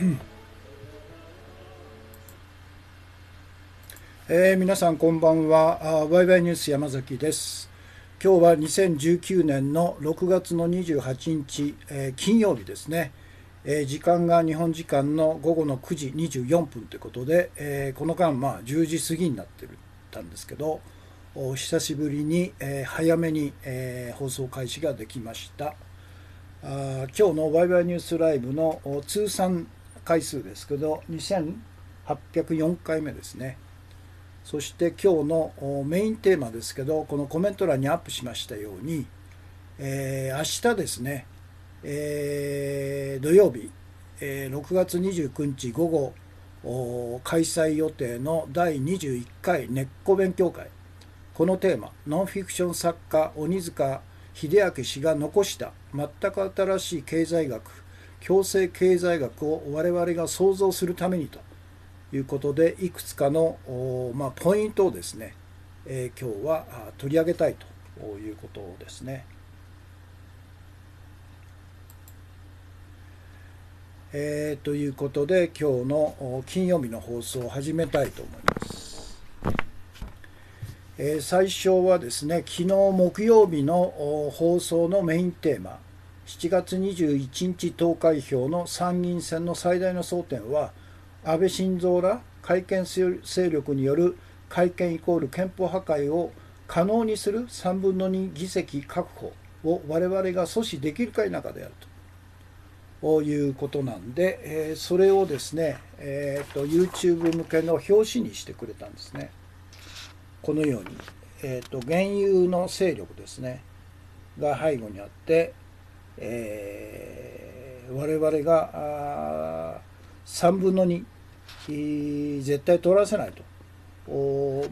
皆さんこんばんは。ワイワイニュース山崎です。今日は2019年の6月の28日、金曜日ですね。時間が日本時間の午後の9時24分ということで、この間10時過ぎになってたんですけど、久しぶりに、早めに、放送開始ができました。今日のワイワイニュースライブの通算回数ですけど、2804回目ですね。そして今日のメインテーマですけど、このコメント欄にアップしましたように、明日ですね、土曜日、6月29日午後開催予定の第21回根っこ勉強会、このテーマ、ノンフィクション作家鬼塚秀明氏が残した全く新しい経済学、共生経済学を我々が創造するためにということで、いくつかの、ポイントをですね、今日は取り上げたいということですね。ということで今日の金曜日の放送を始めたいと思います。最初はですね、昨日木曜日の放送のメインテーマ、7月21日投開票の参議院選の最大の争点は、安倍晋三ら改憲勢力による改憲イコール憲法破壊を可能にする3分の2議席確保を我々が阻止できるか否かであるということなんで、それをですね、YouTube 向けの表紙にしてくれたんですね。このように、現有の勢力ですねが背後にあって、我々が3分の2絶対取らせないと。こ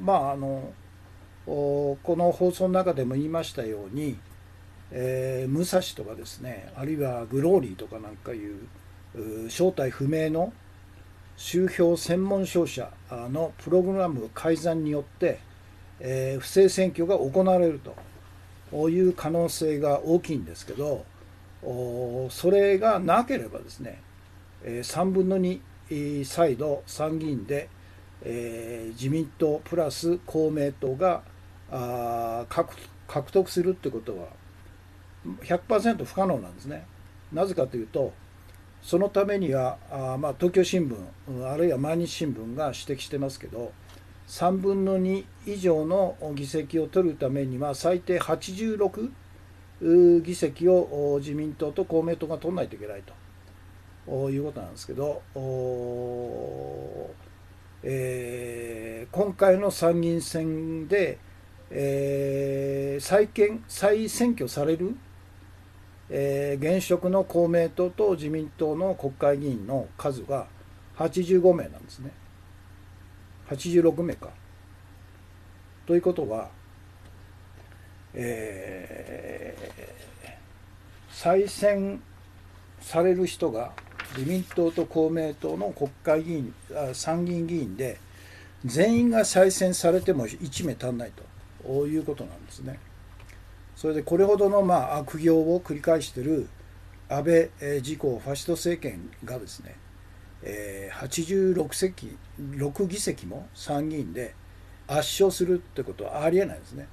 の放送の中でも言いましたように、武蔵とかですね、あるいはグローリーとかなんかいう正体不明の宗教専門商社のプログラム改ざんによって、不正選挙が行われるという可能性が大きいんですけど、それがなければですね、3分の2再度参議院で、自民党プラス公明党が獲得するってことは 100% 不可能なんですね。なぜかというと、そのためには東京新聞あるいは毎日新聞が指摘してますけど、3分の2以上の議席を取るためには最低86議席を自民党と公明党が取らないといけないということなんですけど、今回の参議院選で、再選挙される、現職の公明党と自民党の国会議員の数が85名なんですね。86名か。ということは、再選される人が自民党と公明党の国会議員、参議院議員で全員が再選されても1名足んないということなんですね。それでこれほどの悪行を繰り返している安倍自公ファシスト政権がですね、86議席も参議院で圧勝するってことはありえないですね。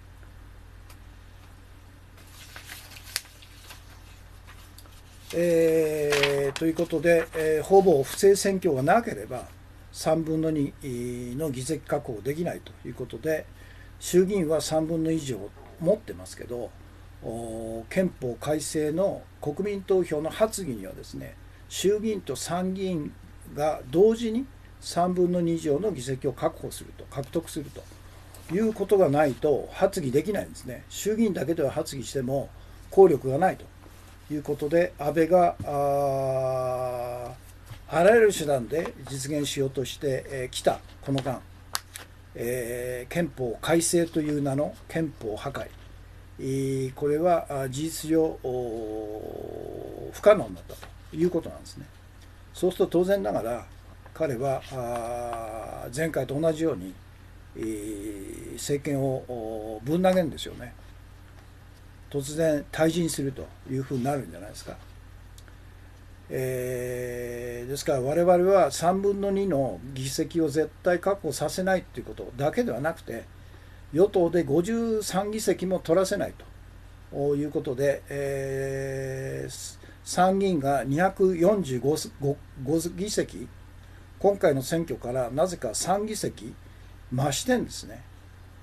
ということで、ほぼ不正選挙がなければ3分の2の議席確保できないということで、衆議院は3分の1以上持ってますけど、憲法改正の国民投票の発議にはですね、衆議院と参議院が同時に3分の2以上の議席を獲得するということがないと発議できないんですね。衆議院だけでは発議しても効力がないということで、安倍があらゆる手段で実現しようとしてきたこの間、憲法改正という名の憲法破壊、これは事実上不可能だったということなんですね。そうすると当然ながら彼は前回と同じように政権をぶん投げるんですよね。突然退陣するというふうになるんじゃないですか。 ですから我々は3分の2の議席を絶対確保させないということだけではなくて、与党で53議席も取らせないということで、参議院が245議席、今回の選挙からなぜか3議席増してんですね。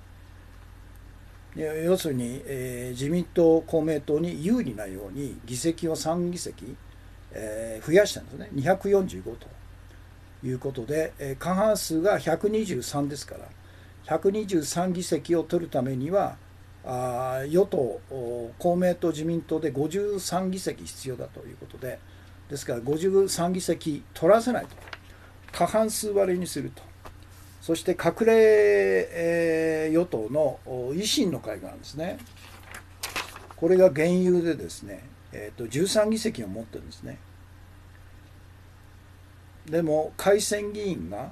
要するに、自民党、公明党に有利なように議席を3議席、増やしたんですね。245ということで、過半数が123ですから、123議席を取るためには与党、公明党、自民党で53議席必要だということで、ですから53議席取らせないと、過半数割れにすると。そして隠れ、与党の維新の会があるんですね。これが現有でですね、13議席を持ってるんですね。でも改選議員が、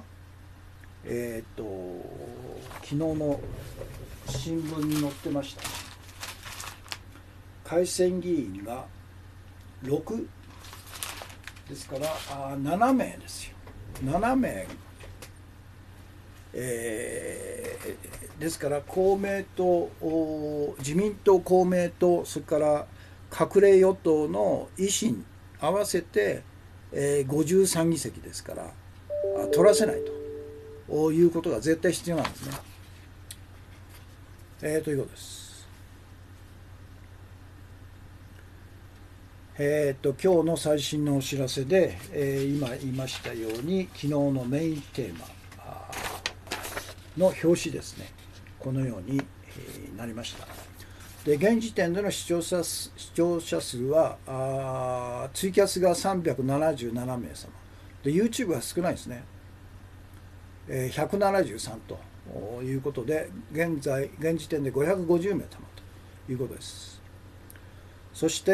昨日の新聞に載ってました。改選議員が6ですから7名ですよ。7名、ですから公明党、自民党、公明党、それから隠れ与党の維新合わせて、53議席ですから取らせないということが絶対必要なんですね。ということです。今日の最新のお知らせで、今言いましたように昨日のメインテーマの表紙ですね、このようになりました。で現時点での視聴者数はツイキャスが377名様で YouTube は少ないですね、173ということで現時点で550名様ということです。そして、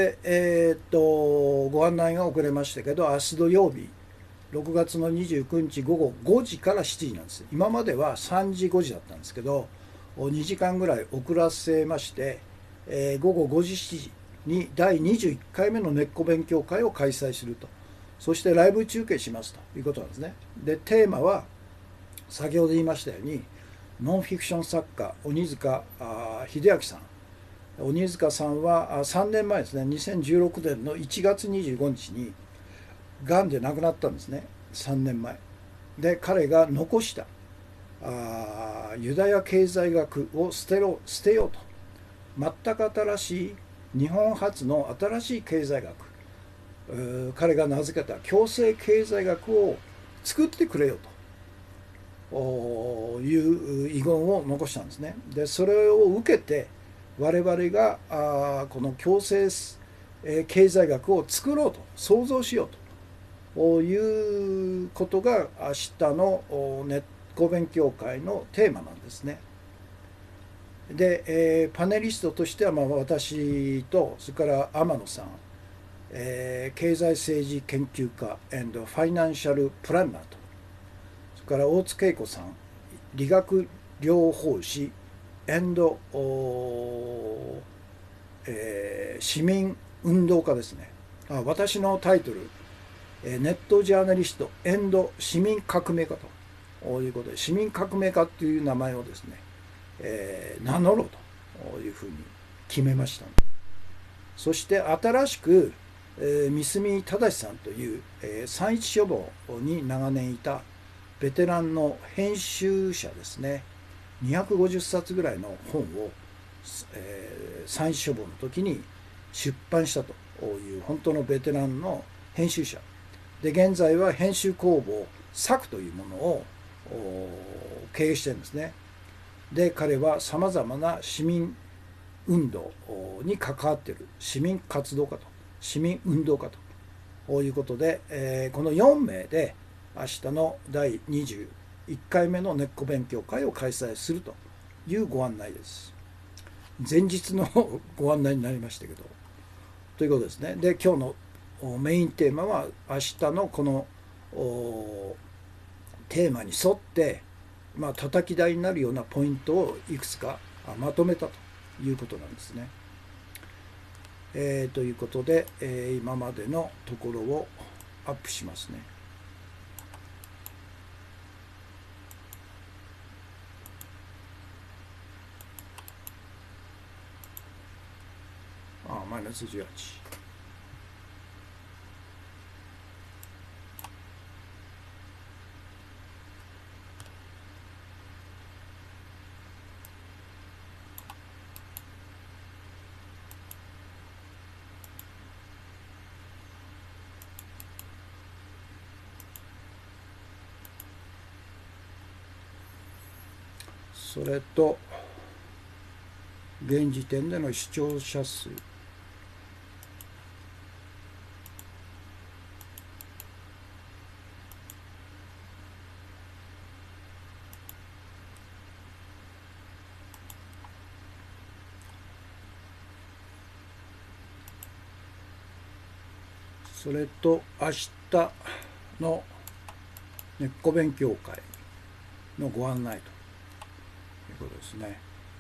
ご案内が遅れましたけど、明日土曜日6月の29日午後5時から7時なんです。今までは3時5時だったんですけど2時間ぐらい遅らせまして、午後5時7時に第21回目の根っこ勉強会を開催すると。そしてライブ中継しますということなんですね。でテーマは先ほど言いましたようにノンフィクション作家鬼塚秀明さん。鬼塚さんは3年前ですね、2016年の1月25日にがんで亡くなったんですね。3年前で彼が残したユダヤ経済学を捨てようと、全く新しい日本初の新しい経済学、彼が名付けた共生経済学を作ってくれよという遺言を残したんですね。でそれを受けて我々がこの共生経済学を作ろうと、創造しようということが明日の根っこ勉強会のテーマなんですね。で、パネリストとしては私とそれから天野さん、経済政治研究家&ファイナンシャルプランナーと、それから大津恵子さん、理学療法士市民運動家ですね。私のタイトルネットジャーナリスト市民革命家ということで、市民革命家という名前をですね、名乗ろうというふうに決めました。そして新しく三隅正さんという三一書房に長年いたベテランの編集者ですね、250冊ぐらいの本を三一書房の時に出版したという本当のベテランの編集者で、現在は編集工房作というものを経営してるんですね。で彼はさまざまな市民運動に関わっている市民活動家と市民運動家ということで、この4名で明日の第21回目の根っこ勉強会を開催するというご案内です。前日のご案内になりましたけど、ということですね。で今日のメインテーマは明日のこのテーマに沿って叩き台になるようなポイントをいくつかまとめたということなんですね。ということで、今までのところをアップしますね。 -18。それと現時点での視聴者数、それと明日の根っこ勉強会のご案内ということですね。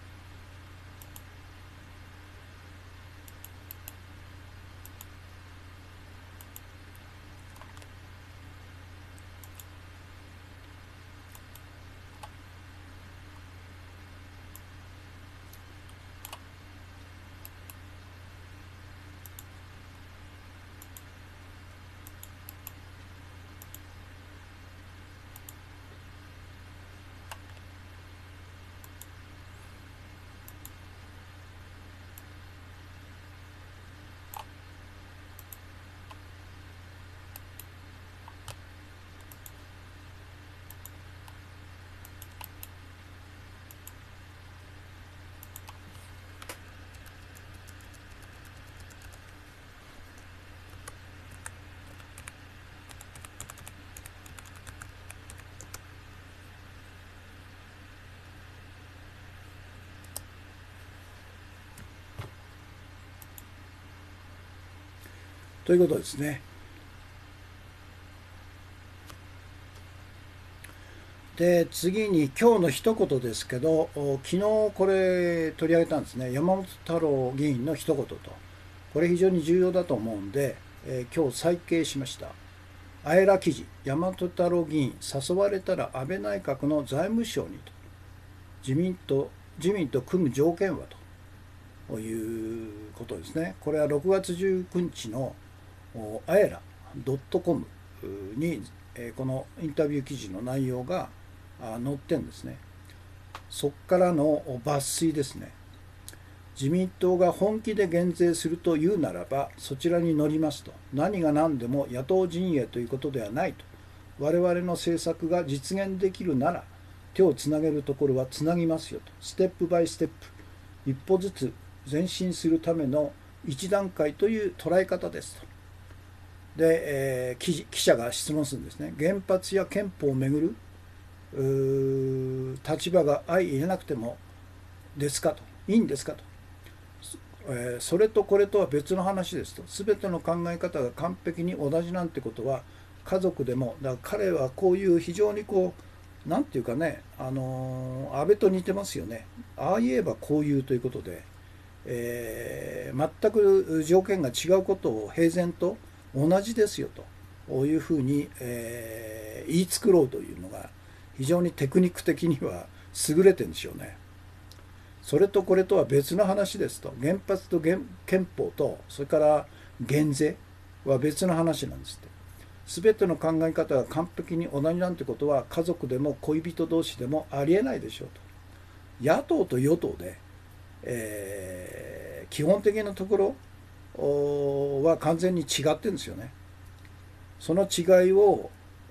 ということですね。で、次に今日の一言ですけど、昨日これ取り上げたんですね。山本太郎議員の一言と。これ非常に重要だと思うんで、今日再掲しました。あえら記事、山本太郎議員、誘われたら安倍内閣の財務省にと。自民と組む条件はということですね。これは6月19日のあえら .com にこのインタビュー記事の内容が載ってんですね。そこからの抜粋ですね。自民党が本気で減税するというならばそちらに乗りますと。何が何でも野党陣営ということではないと。我々の政策が実現できるなら手をつなげるところはつなぎますよと。ステップバイステップ、一歩ずつ前進するための一段階という捉え方ですと。で、記者が質問するんですね。原発や憲法をめぐる立場が相入れなくてもですかと、いいんですかと、それとこれとは別の話ですと。全ての考え方が完璧に同じなんてことは家族でも、だから彼はこういう非常になんていうかね、安倍と似てますよね。ああ言えばこう言うということで、全く条件が違うことを平然と同じですよというふうに、言い繕うというのが非常にテクニック的には優れてるんでしょうね。それとこれとは別の話ですと。原発と憲法とそれから減税は別の話なんですって。全ての考え方が完璧に同じなんてことは家族でも恋人同士でもありえないでしょうと。野党と与党で、基本的なところは完全に違ってるんですよね。その違いを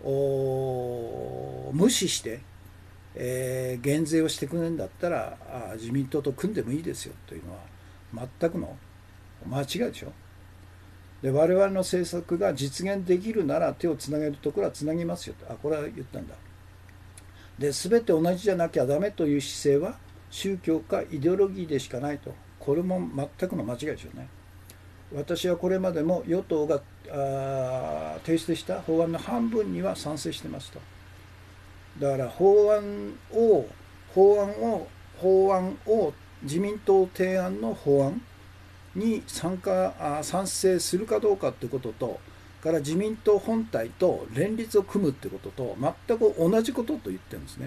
無視して、減税をしてくれるんだったら自民党と組んでもいいですよというのは全くの間違いでしょ。で我々の政策が実現できるなら手をつなげるところはつなぎますよと。これは言ったんだ。で全て同じじゃなきゃダメという姿勢は宗教かイデオロギーでしかないと。これも全くの間違いでしょうね。私はこれまでも与党が提出した法案の半分には賛成してますと。だから法案を自民党提案の法案に賛成するかどうかということと、から自民党本体と連立を組むってことと全く同じことと言ってるんですね。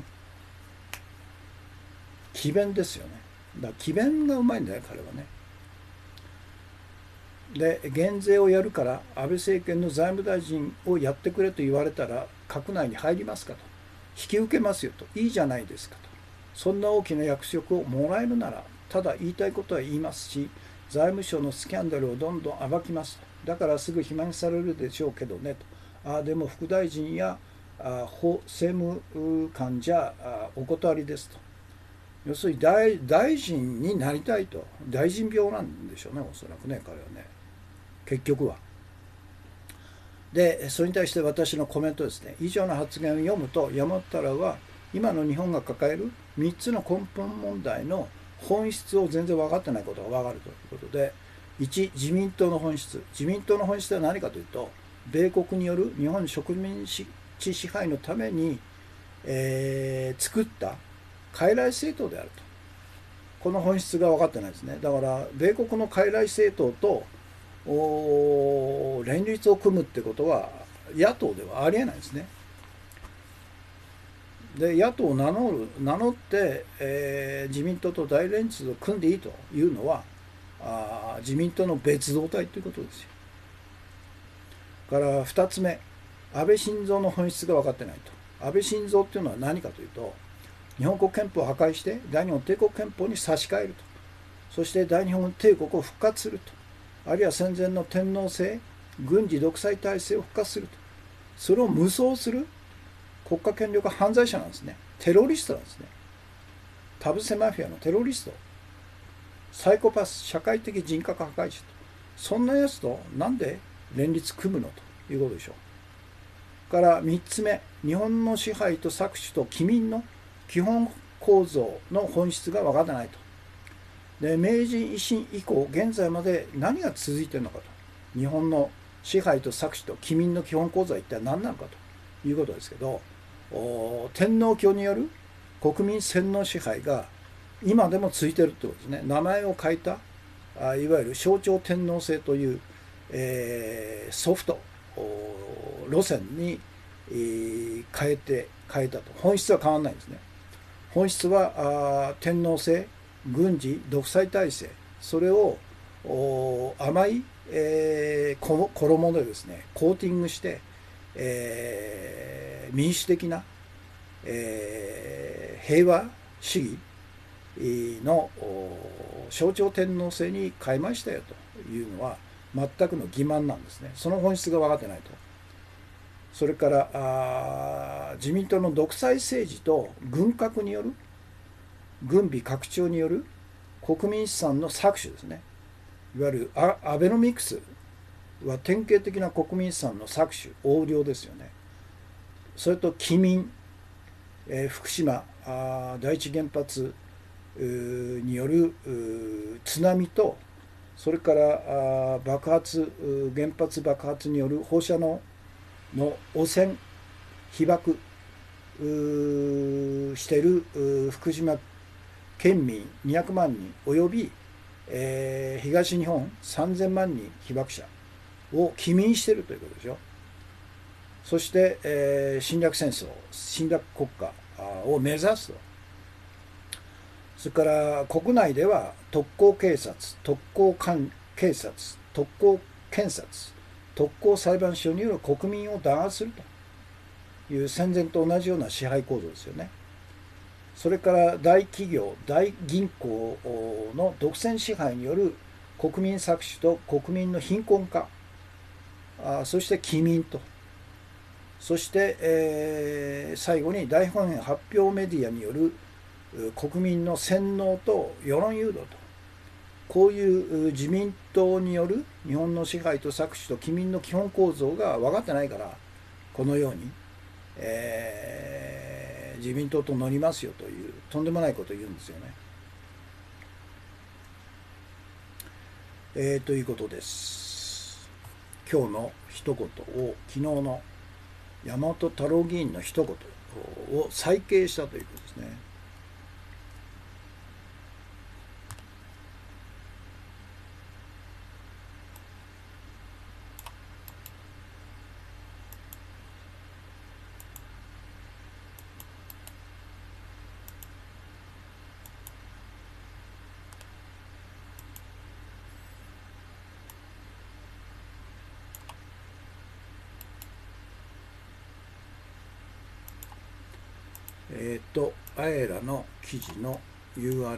詭弁ですよね。だから詭弁がうまいんだよ彼はね。 で減税をやるから安倍政権の財務大臣をやってくれと言われたら閣内に入りますかと、引き受けますよと、いいじゃないですかと、そんな大きな役職をもらえるならただ言いたいことは言いますし、財務省のスキャンダルをどんどん暴きますと、だからすぐ肥満されるでしょうけどねと、でも副大臣や法政務官じゃお断りですと、要するに大臣になりたいと、大臣病なんでしょうね、おそらくね、彼はね、結局は。で、それに対して私のコメントですね、以上の発言を読むと、山本太郎は今の日本が抱える3つの根本問題の本質を全然分かってないことが分かるということで、1、自民党の本質。自民党の本質は何かというと、米国による日本植民地支配のために、作った傀儡政党であると。この本質が分かってないですね。だから米国の傀儡政党と連立を組むってことは野党ではありえないですね。で野党を名乗って、自民党と大連立を組んでいいというのは自民党の別動隊ということですよ。から2つ目、安倍晋三の本質が分かってないと。安倍晋三っていうのは何かというと、日本国憲法を破壊して大日本帝国憲法に差し替えると、そして大日本帝国を復活すると、あるいは戦前の天皇制軍事独裁体制を復活すると、それを無双する国家権力犯罪者なんですね。テロリストなんですね。田臥マフィアのテロリスト、サイコパス、社会的人格破壊者と、そんなやつとなんで連立組むのということでしょう。から3つ目、日本の支配と搾取と機民の基本構造の本質が分からないと。で、明治維新以降現在まで何が続いているのかと、日本の支配と搾取と機民の基本構造は一体何なのかということですけど、天皇教による国民洗脳支配が今でも続いているということですね。名前を変えたいわゆる象徴天皇制という、ソフト路線に、変えたと。本質は変わらないんですね。本質は天皇制軍事独裁体制、それを甘い、衣でですねコーティングして、民主的な、平和主義の象徴天皇制に変えましたよというのは全くの欺瞞なんですね。その本質が分かってないと。それから自民党の独裁政治と軍拡による軍備拡張による国民資産の搾取ですね。いわゆるアベノミクスは典型的な国民資産の搾取横領ですよね。それと機民、福島第一原発による津波と、それから原発爆発による放射能の汚染被爆している福島県民200万人および、東日本3000万人被爆者を棄民しているということでしょ。そして、侵略戦争、侵略国家を目指すと。それから国内では特攻警察、特攻警察、特攻検察、特攻裁判所による国民を弾圧するという戦前と同じような支配構造ですよね。それから大企業、大銀行の独占支配による国民搾取と国民の貧困化、そして棄民と、そして、最後に大本営発表メディアによる国民の洗脳と世論誘導と、こういう自民党による日本の支配と搾取と機民の基本構造が分かってないから、このように、自民党と乗りますよというとんでもないことを言うんですよね。ということです。今日の一言を、昨日の山本太郎議員の一言を再掲したということですね。 あえらの記事の URL。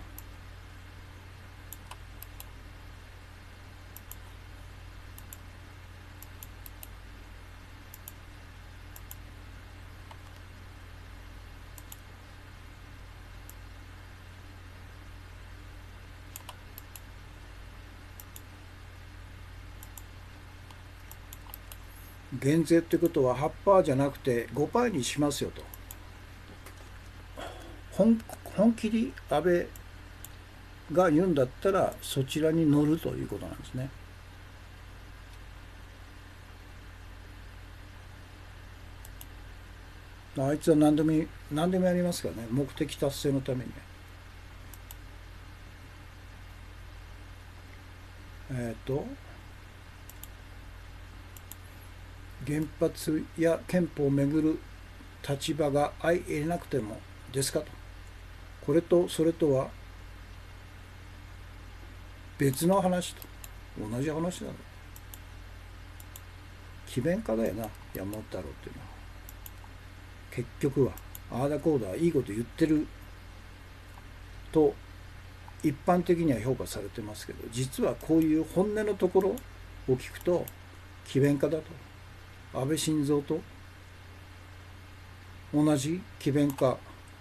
減税ってことは 8% じゃなくて 5% にしますよと。本気で安倍が言うんだったらそちらに乗るということなんですね。あいつは何でもやりますからね、目的達成のために。原発や憲法をめぐる立場が相入れなくてもですかと。これとそれとは別の話と同じ話だろ。詭弁家だよな、山本太郎っていうのは。結局はああだこうだいいこと言ってると一般的には評価されてますけど、実はこういう本音のところを聞くと詭弁家だと。安倍晋三と同じ詭弁家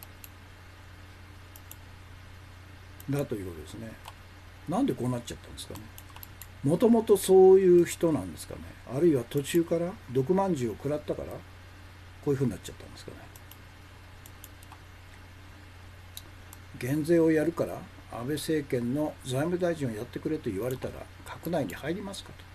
だということですね。なんでこうなっちゃったんですかね。もともとそういう人なんですかね。あるいは途中から毒まんじゅうを食らったからこういうふうになっちゃったんですかね。減税をやるから安倍政権の財務大臣をやってくれと言われたら閣内に入りますかと。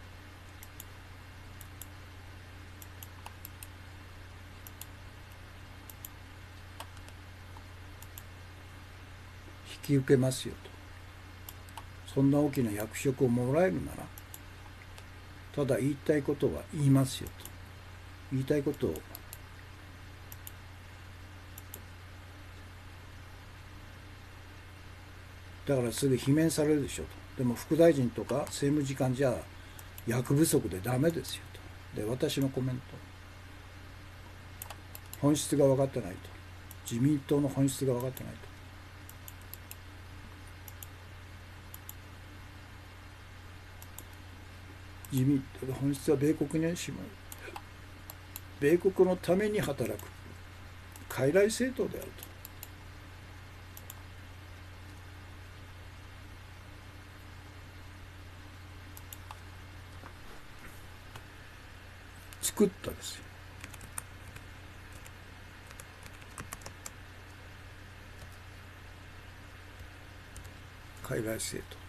引き受けますよと。そんな大きな役職をもらえるならただ言いたいことは言いますよと。言いたいことをだからすぐ罷免されるでしょと。でも副大臣とか政務次官じゃ役不足でダメですよと。で私のコメント、本質が分かってないと。自民党の本質が分かってないと。自民党の本質は米国にしまう。米国のために働く傀儡政党であると。作ったですよ。傀儡政党と。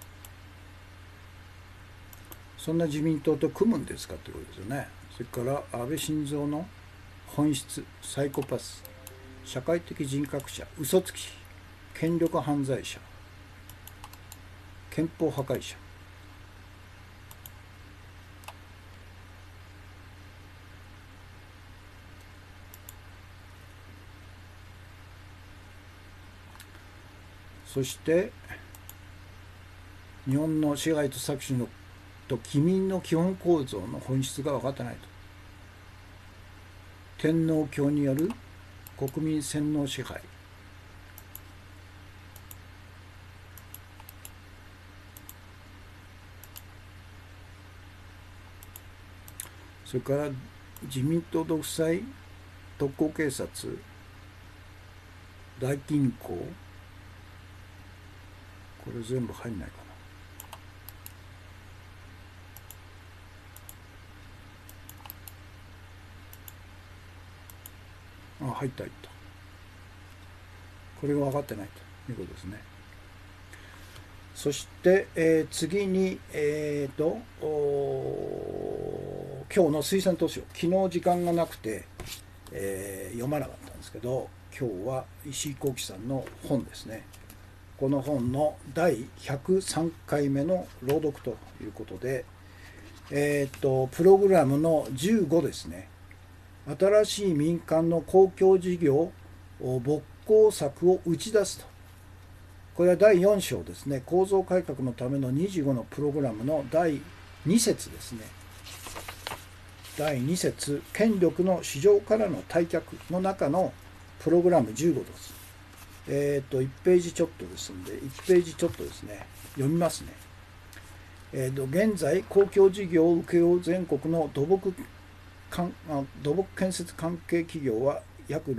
そんな自民党と組むんですかということですよね。それから安倍晋三の本質、サイコパス、社会的人格者、嘘つき、権力犯罪者、憲法破壊者、そして日本の支配と搾取のと機民の基本構造の本質が分かってないと。天皇教による国民洗脳支配、それから自民党独裁、特攻警察、大金庫、これ全部入んないかな。入った入った。これが分かってないということですね。そして、次に、今日の推薦図書、昨日時間がなくて、読まなかったんですけど、今日は石井幸喜さんの本ですね。この本の第103回目の朗読ということで、プログラムの15ですね。新しい民間の公共事業勃興策を打ち出すと。これは第4章ですね。構造改革のための25のプログラムの第2節ですね。第2節、権力の市場からの退却の中のプログラム15です。1ページちょっとですので、1ページちょっとですね、読みますね。現在、公共事業を請け負う全国の土木建設関係企業は約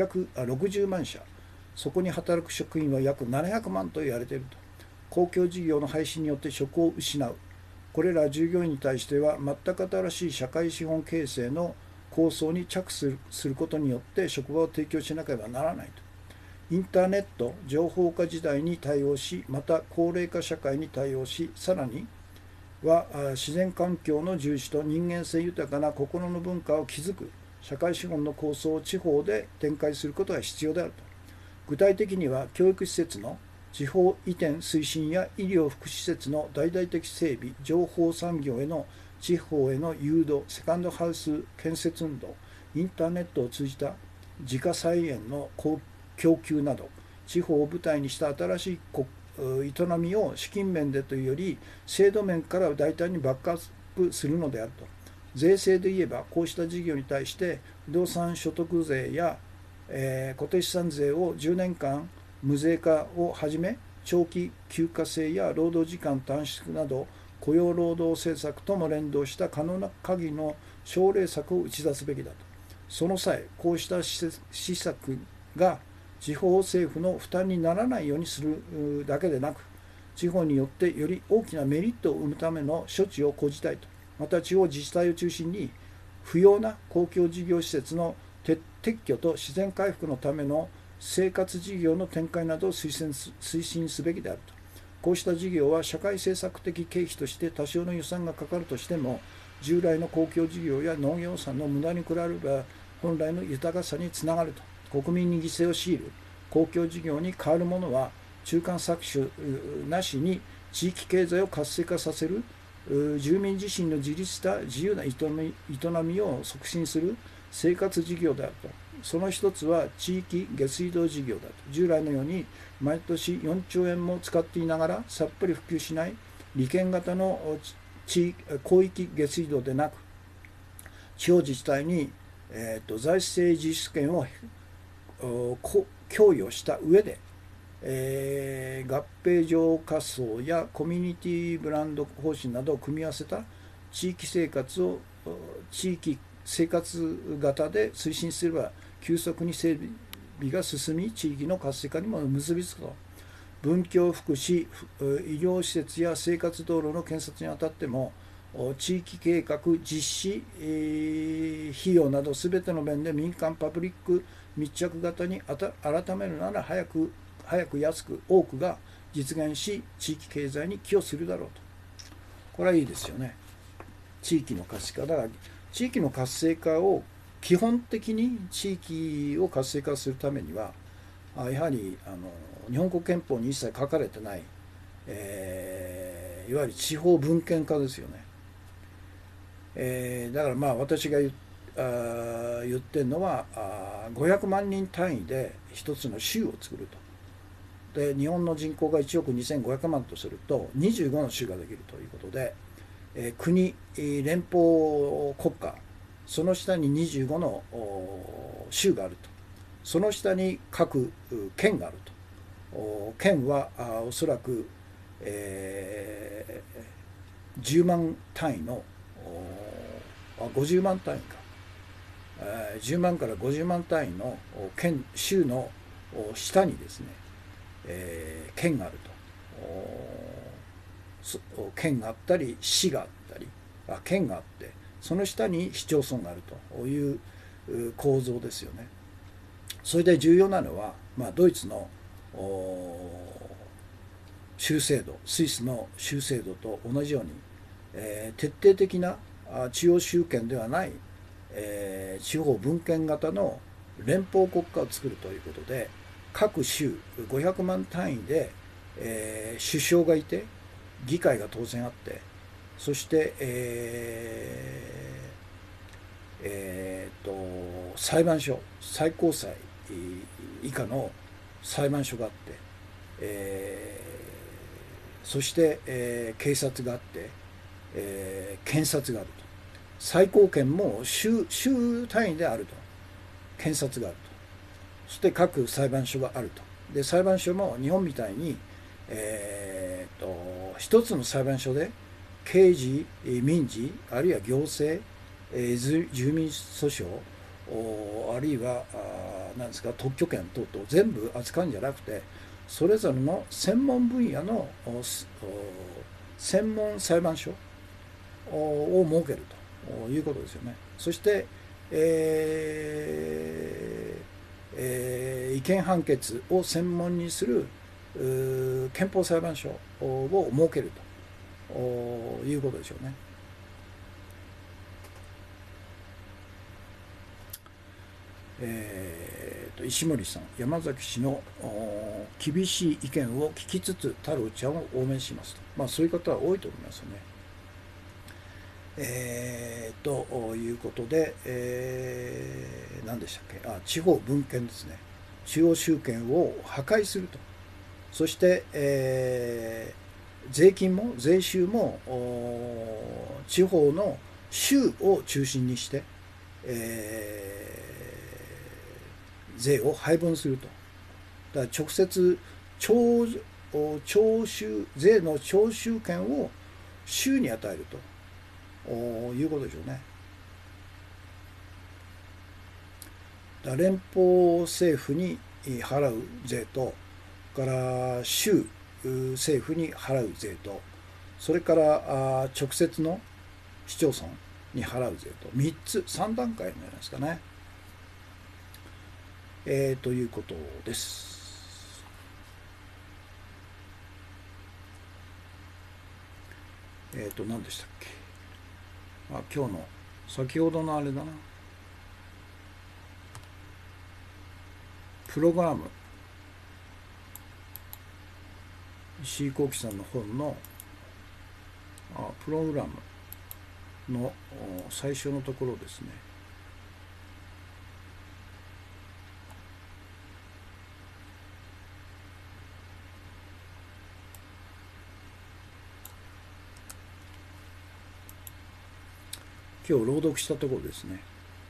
60万社、そこに働く職員は約700万と言われていると。公共事業の廃止によって職を失う。これら従業員に対しては全く新しい社会資本形成の構想に着手することによって職場を提供しなければならないと。インターネット、情報化時代に対応し、また高齢化社会に対応し、さらには自然環境の重視と人間性豊かな心の文化を築く社会資本の構想を地方で展開することが必要であると。具体的には教育施設の地方移転推進や医療福祉施設の大々的整備、情報産業への地方への誘導、セカンドハウス建設運動、インターネットを通じた自家菜園の供給など、地方を舞台にした新しい営みを資金面でというより制度面から大胆にバックアップするのであると。税制で言えばこうした事業に対して不動産所得税や、固定資産税を10年間無税化をはじめ、長期休暇制や労働時間短縮など雇用労働政策とも連動した可能な限りの奨励策を打ち出すべきだと。その際、こうした施策が地方政府の負担にならないようにするだけでなく、地方によってより大きなメリットを生むための処置を講じたいと。また地方自治体を中心に不要な公共事業施設の撤去と自然回復のための生活事業の展開などを推進すべきであると。こうした事業は社会政策的経費として多少の予算がかかるとしても、従来の公共事業や農業予算の無駄に比べれば本来の豊かさにつながると。国民に犠牲を強いる公共事業に代わるものは、中間搾取なしに地域経済を活性化させる、住民自身の自立した自由な営みを促進する生活事業であると。その一つは地域下水道事業だと。従来のように毎年4兆円も使っていながらさっぱり普及しない利権型の広域下水道でなく、地方自治体に、財政自主権を供与した上で、合併浄化層やコミュニティブランド方針などを組み合わせた地域生活型で推進すれば、急速に整備が進み、地域の活性化にも結びつくと。文教福祉、医療施設や生活道路の建設にあたっても、地域計画実施、費用など全ての面で民間パブリック密着型に改めるなら早く安く多くが実現し、地域経済に寄与するだろうと。これはいいですよね。地域の活性化だから、地域の活性化を基本的に地域を活性化するためには、やはり日本国憲法に一切書かれてない、いわゆる地方分権化ですよね。だから私が言ってるのは500万人単位で一つの州を作ると。で、日本の人口が1億2500万とすると25の州ができるということで、国、連邦国家、その下に25の州があると。その下に各県があると。県はおそらく、10万単位の50万単位か、10万から50万単位の州の下にですね、県があると。県があったり市があったり県があって、その下に市町村があるという構造ですよね。それで重要なのは、ドイツの州制度、スイスの州制度と同じように、徹底的な地方集権ではない、地方分権型の連邦国家を作るということで、各州500万単位で、首相がいて、議会が当然あって、そして、裁判所、最高裁以下の裁判所があって、そして、警察があって、検察があると。最高権も州単位であると。検察があるそして各裁判所があると。で裁判所も日本みたいに、一つの裁判所で刑事、民事、あるいは行政、住民訴訟、あるいは何ですか、特許権等々全部扱うんじゃなくて、それぞれの専門分野の専門裁判所を設けるということですよね。そして、違憲判決を専門にする憲法裁判所を設けるということでしょうね。石森さん、山崎氏の厳しい意見を聞きつつ太郎ちゃんを応援しますと、そういう方は多いと思いますよね。ということで、何でしたっけ、地方分権ですね。中央集権を破壊すると。そして、税金も税収も地方の州を中心にして、税を配分すると。だから直接徴収税の徴収権を州に与えるということでしょうね。だ連邦政府に払う税と、から州政府に払う税と、それから直接の市町村に払う税と、3段階になりますかね。ということです。何でしたっけ。今日の先ほどのあれだな、プログラム、石井幸喜さんの本のプログラムの最初のところですね。今日朗読したところですね。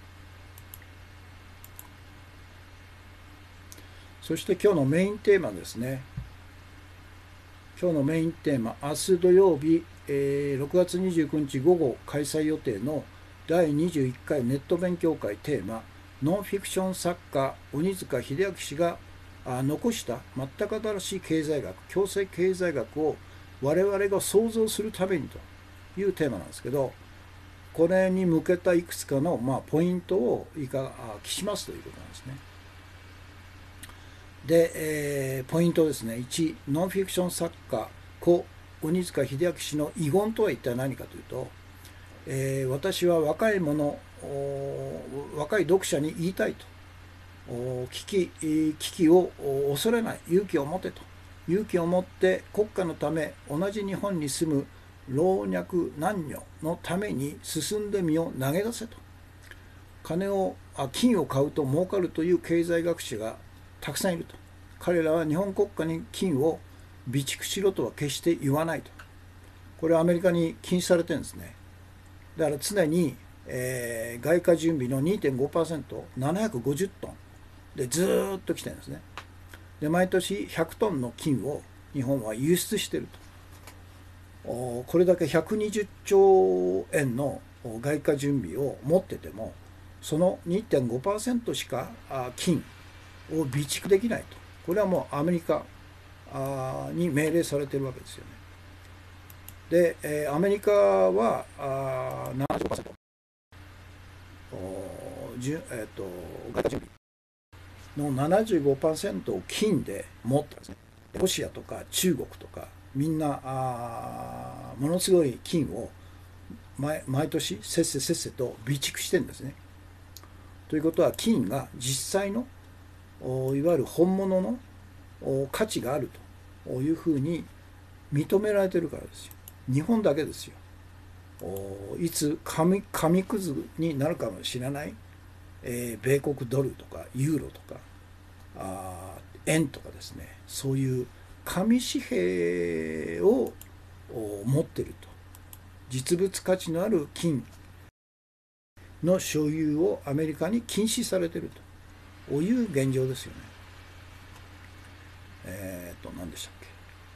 そして今日のメインテーマですね。今日のメインテーマ、明日土曜日、6月29日午後開催予定の第21回ネット勉強会テーマ、ノンフィクション作家鬼塚秀明氏が残した全く新しい経済学、共生経済学を我々が創造するためにというテーマなんですけど、これに向けたいくつかのポイントを記しますということなんですね。で、ポイントですね。1、ノンフィクション作家故鬼塚秀明氏の遺言とは一体何かというと、私は若い読者に言いたいと。危機を恐れない、勇気を持てと。勇気を持って国家のため、同じ日本に住む老若男女のために進んで身を投げ出せと。金を買うと儲かるという経済学者がたくさんいると。彼らは日本国家に金を備蓄しろとは決して言わないと。これはアメリカに禁止されてるんですね。だから常に、外貨準備の 2.5%、750トンでずっと来てるんですね。で毎年100トンの金を日本は輸出していると。これだけ120兆円の外貨準備を持ってても、その 2.5% しか金を備蓄できないと。これはもうアメリカに命令されているわけですよね。で、アメリカは75%、外貨準備の 75% を金で持ってますね。ロシアとか中国とかみんなものすごい金を毎年せっせと備蓄してるんですね。ということは金が実際のいわゆる本物の価値があるというふうに認められてるからですよ。日本だけですよ。いつ紙くずになるかもしれない、米国ドルとかユーロとか円とかですね、そういう紙紙幣を持ってると。実物価値のある金の所有をアメリカに禁止されているいう現状ですよね。何でしたっ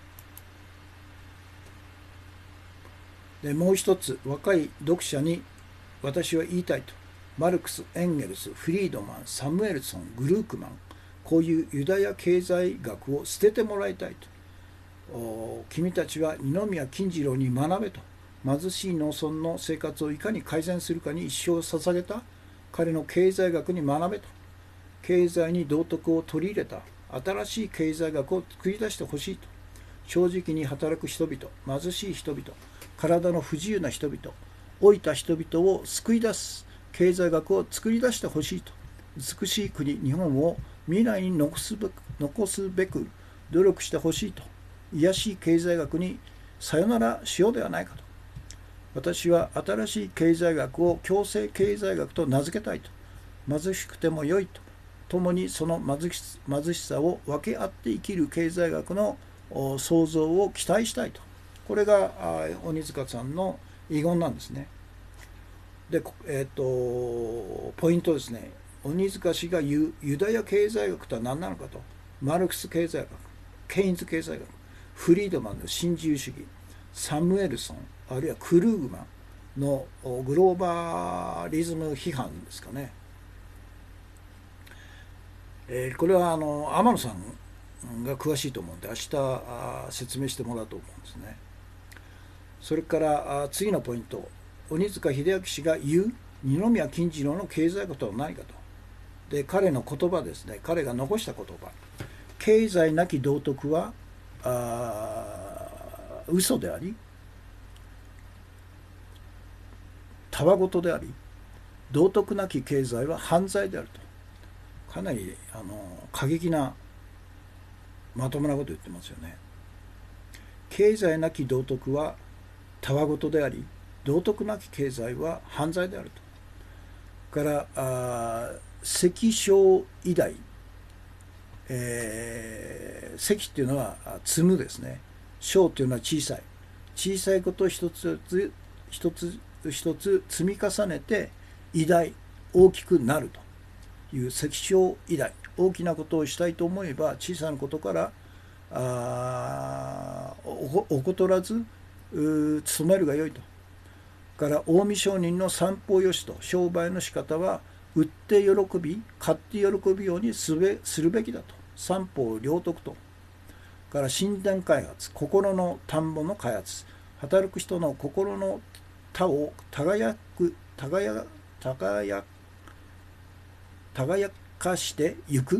け。でもう一つ、若い読者に私は言いたいと。マルクス、エンゲルス、フリードマン、サムエルソン、グルークマン、こういうユダヤ経済学を捨ててもらいたいと。君たちは二宮金次郎に学べと。貧しい農村の生活をいかに改善するかに一生を捧げた彼の経済学に学べと。経済に道徳を取り入れた新しい経済学を作り出してほしいと。正直に働く人々、貧しい人々、体の不自由な人々、老いた人々を救い出す経済学を作り出してほしいと。美しい国日本を未来に残すべく努力してほしいと。卑しい経済学にさよならしようではないかと。私は新しい経済学を共生経済学と名付けたいと。貧しくてもよいと。共にその貧しさを分け合って生きる経済学の創造を期待したいと。これが鬼塚さんの遺言なんですね。で、ポイントですね。鬼塚氏が言うユダヤ経済学とは何なのかと。マルクス経済学、ケインズ経済学、フリードマンの新自由主義、サムエルソン、あるいはクルーグマンのグローバリズム批判ですかね。これは天野さんが詳しいと思うんで明日説明してもらうと思うんですね。それから次のポイント、鬼塚秀明氏が言う二宮金次郎の経済学とは何かと。で、彼の言葉ですね。彼が残した言葉、経済なき道徳は嘘でありたわごとであり、道徳なき経済は犯罪であると。かなり過激なまともなこと言ってますよね。経済なき道徳はたわごとであり、道徳なき経済は犯罪であると。から積小偉大、積っていうのは積むですね。小っていうのは小さい。小さいことを一つ一つ一つ積み重ねて偉大、大きくなるという積小偉大。大きなことをしたいと思えば小さなことからおことらず努めるがよいと。から近江商人の三方よしと。商売の仕方は売って喜び買って喜ぶようにするべきだと。三方両得と。から神殿開発、心の田んぼの開発、働く人の心の田を耕かしてゆく、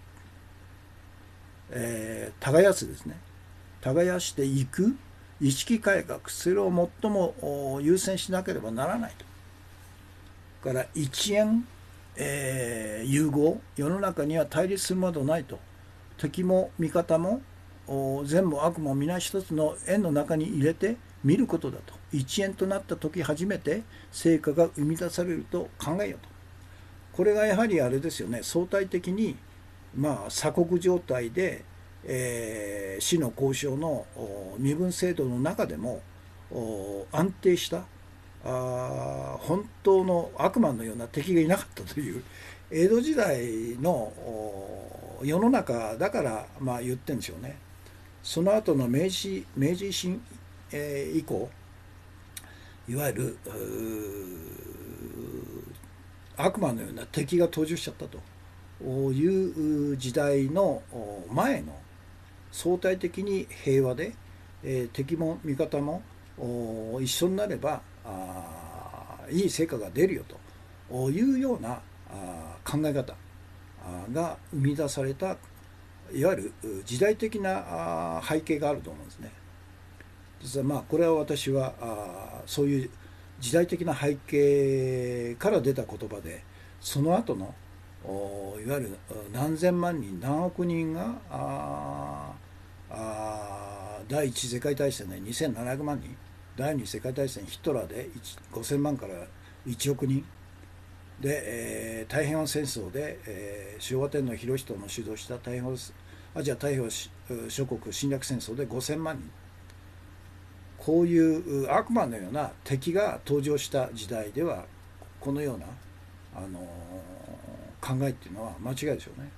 耕すですね。耕していく意識改革、それを最も優先しなければならないと。から一円、融合、世の中には対立するものないと。敵も味方も善も悪も皆一つの円の中に入れて見ることだと。一円となった時初めて成果が生み出されると考えようと。これがやはりあれですよね。相対的に鎖国状態で、死の交渉の身分制度の中でも安定した本当の悪魔のような敵がいなかったという江戸時代の世の中だから言ってるんでしょうね。その後の明治維新、以降、いわゆる悪魔のような敵が登場しちゃったという時代の前の相対的に平和で、敵も味方も一緒になればいい成果が出るよというような考え方が生み出された、いわゆる時代的な背景があると思うんですね。実はこれは私はそういう時代的な背景から出た言葉で、その後のいわゆる何千万人何億人が第一次世界大戦で2700万人、第二次世界大戦ヒトラーで5000万から1億人で、太平洋戦争で、昭和天皇裕仁の主導したアジア太平洋諸国侵略戦争で5000万人、こういう悪魔のような敵が登場した時代ではこのような考えっていうのは間違いでしょうね。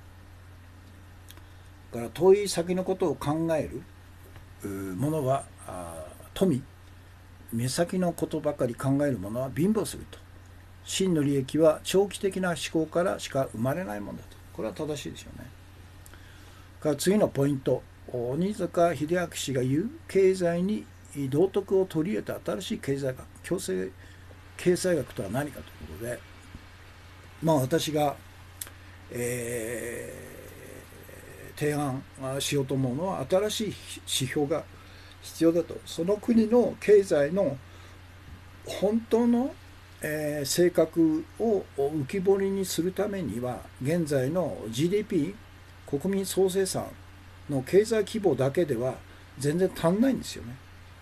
だから遠い先のことを考えるものは富、目先のことばかり考えるものは貧乏すると。真の利益は長期的な思考からしか生まれないものだと。これは正しいですよね。から次のポイント、鬼塚秀明氏が言う経済に道徳を取り入れた新しい経済学、共生経済学とは何かということで、私が、提案しようと思うのは、新しい指標が必要だと。その国の経済の本当の、性格を浮き彫りにするためには、現在の GDP 国民総生産の経済規模だけでは全然足んないんですよね。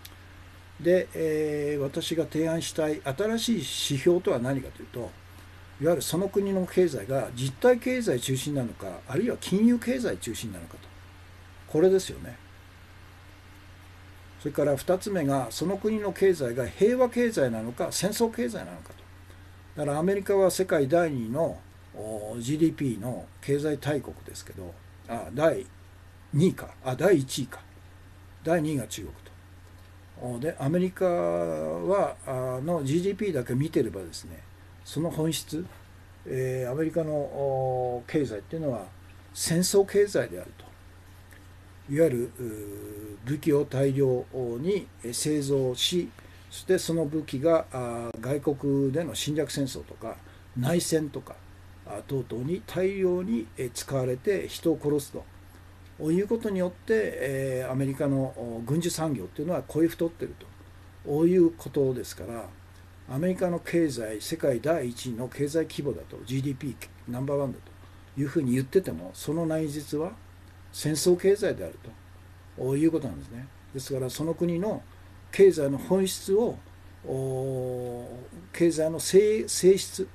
で、私が提案したい新しい指標とは何かというと、いわゆるその国の経済が実体経済中心なのか、あるいは金融経済中心なのかと。これですよね。それから2つ目が、その国の経済が平和経済なのか戦争経済なのかと。だからアメリカは世界第2位の GDP の経済大国ですけど、第2位か、第1位か、第2位が中国と。でアメリカはの GDP だけ見てればですね、その本質、アメリカの経済っていうのは戦争経済であると。いわゆる武器を大量に製造し、そしてその武器が外国での侵略戦争とか内戦とか等々に大量に使われて人を殺すということによって、アメリカの軍需産業っていうのは肥え太っているということですから、アメリカの経済世界第一位の経済規模だと、 GDP ナンバーワンだというふうに言ってても、その内実は戦争経済であるということなんですね。ですからその国の経済の本質を、経済の性質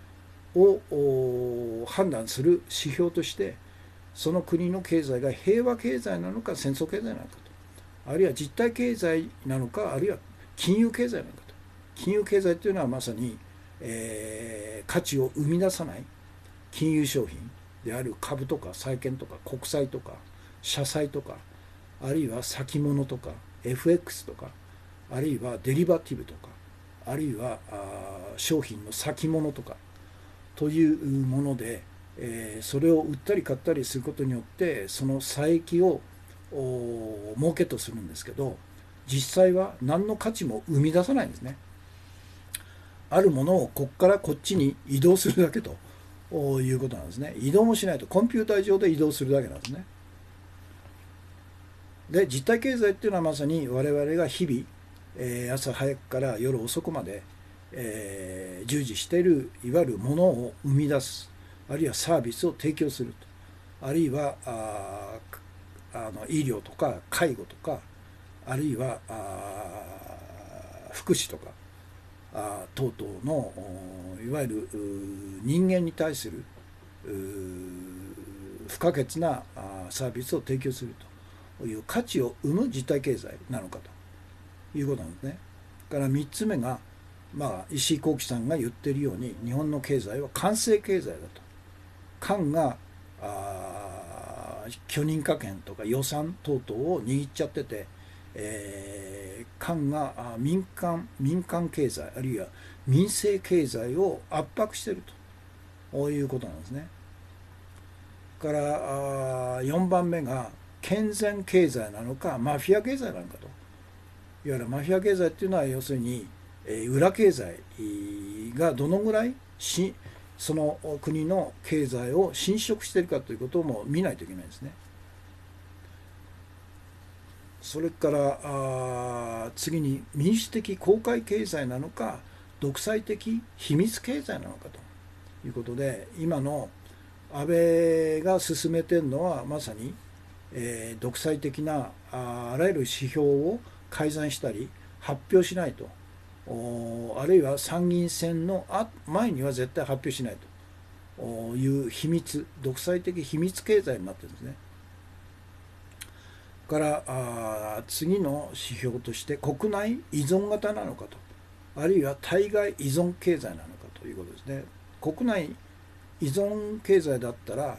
を判断する指標として、その国の経済が平和経済なのか戦争経済なのかと、あるいは実体経済なのか、あるいは金融経済なのかと。金融経済というのはまさに、価値を生み出さない金融商品である株とか債券とか国債とか社債とか、あるいは先物とか FX とか、あるいはデリバティブとか、あるいは商品の先物とかというもので、それを売ったり買ったりすることによってその差益を儲けとするんですけど、実際は何の価値も生み出さないんですね。あるものをこっからこっちに移動するだけということなんですね。移動もしないと、コンピューター上で移動するだけなんですね。で実体経済っていうのはまさに我々が日々、朝早くから夜遅くまで、従事しているいわゆるものを生み出す、あるいはサービスを提供すると、あるいは医療とか介護とか、あるいは福祉とか等々のいわゆる人間に対する不可欠なサービスを提供するという価値を生む実体経済なのかということなんですね。から3つ目が、石井幸喜さんが言っているように、日本の経済は官政経済だと。官が許認可権とか予算等々を握っちゃってて、官が民間経済、あるいは民生経済を圧迫しているということなんですね。から4番目が健全経済なのかマフィア経済なのかと。いわゆるマフィア経済っていうのは要するに裏経済がどのぐらいその国の経済を侵食しているかということも見ないといけないですね。それから次に民主的公開経済なのか独裁的秘密経済なのかということで、今の安倍が進めているのはまさに、独裁的なあらゆる指標を改ざんしたり発表しないと、あるいは参議院選の前には絶対発表しないという独裁的秘密経済になっているんですね。から次の指標として国内依存型なのかと、あるいは対外依存経済なのかということですね。国内依存経済だったら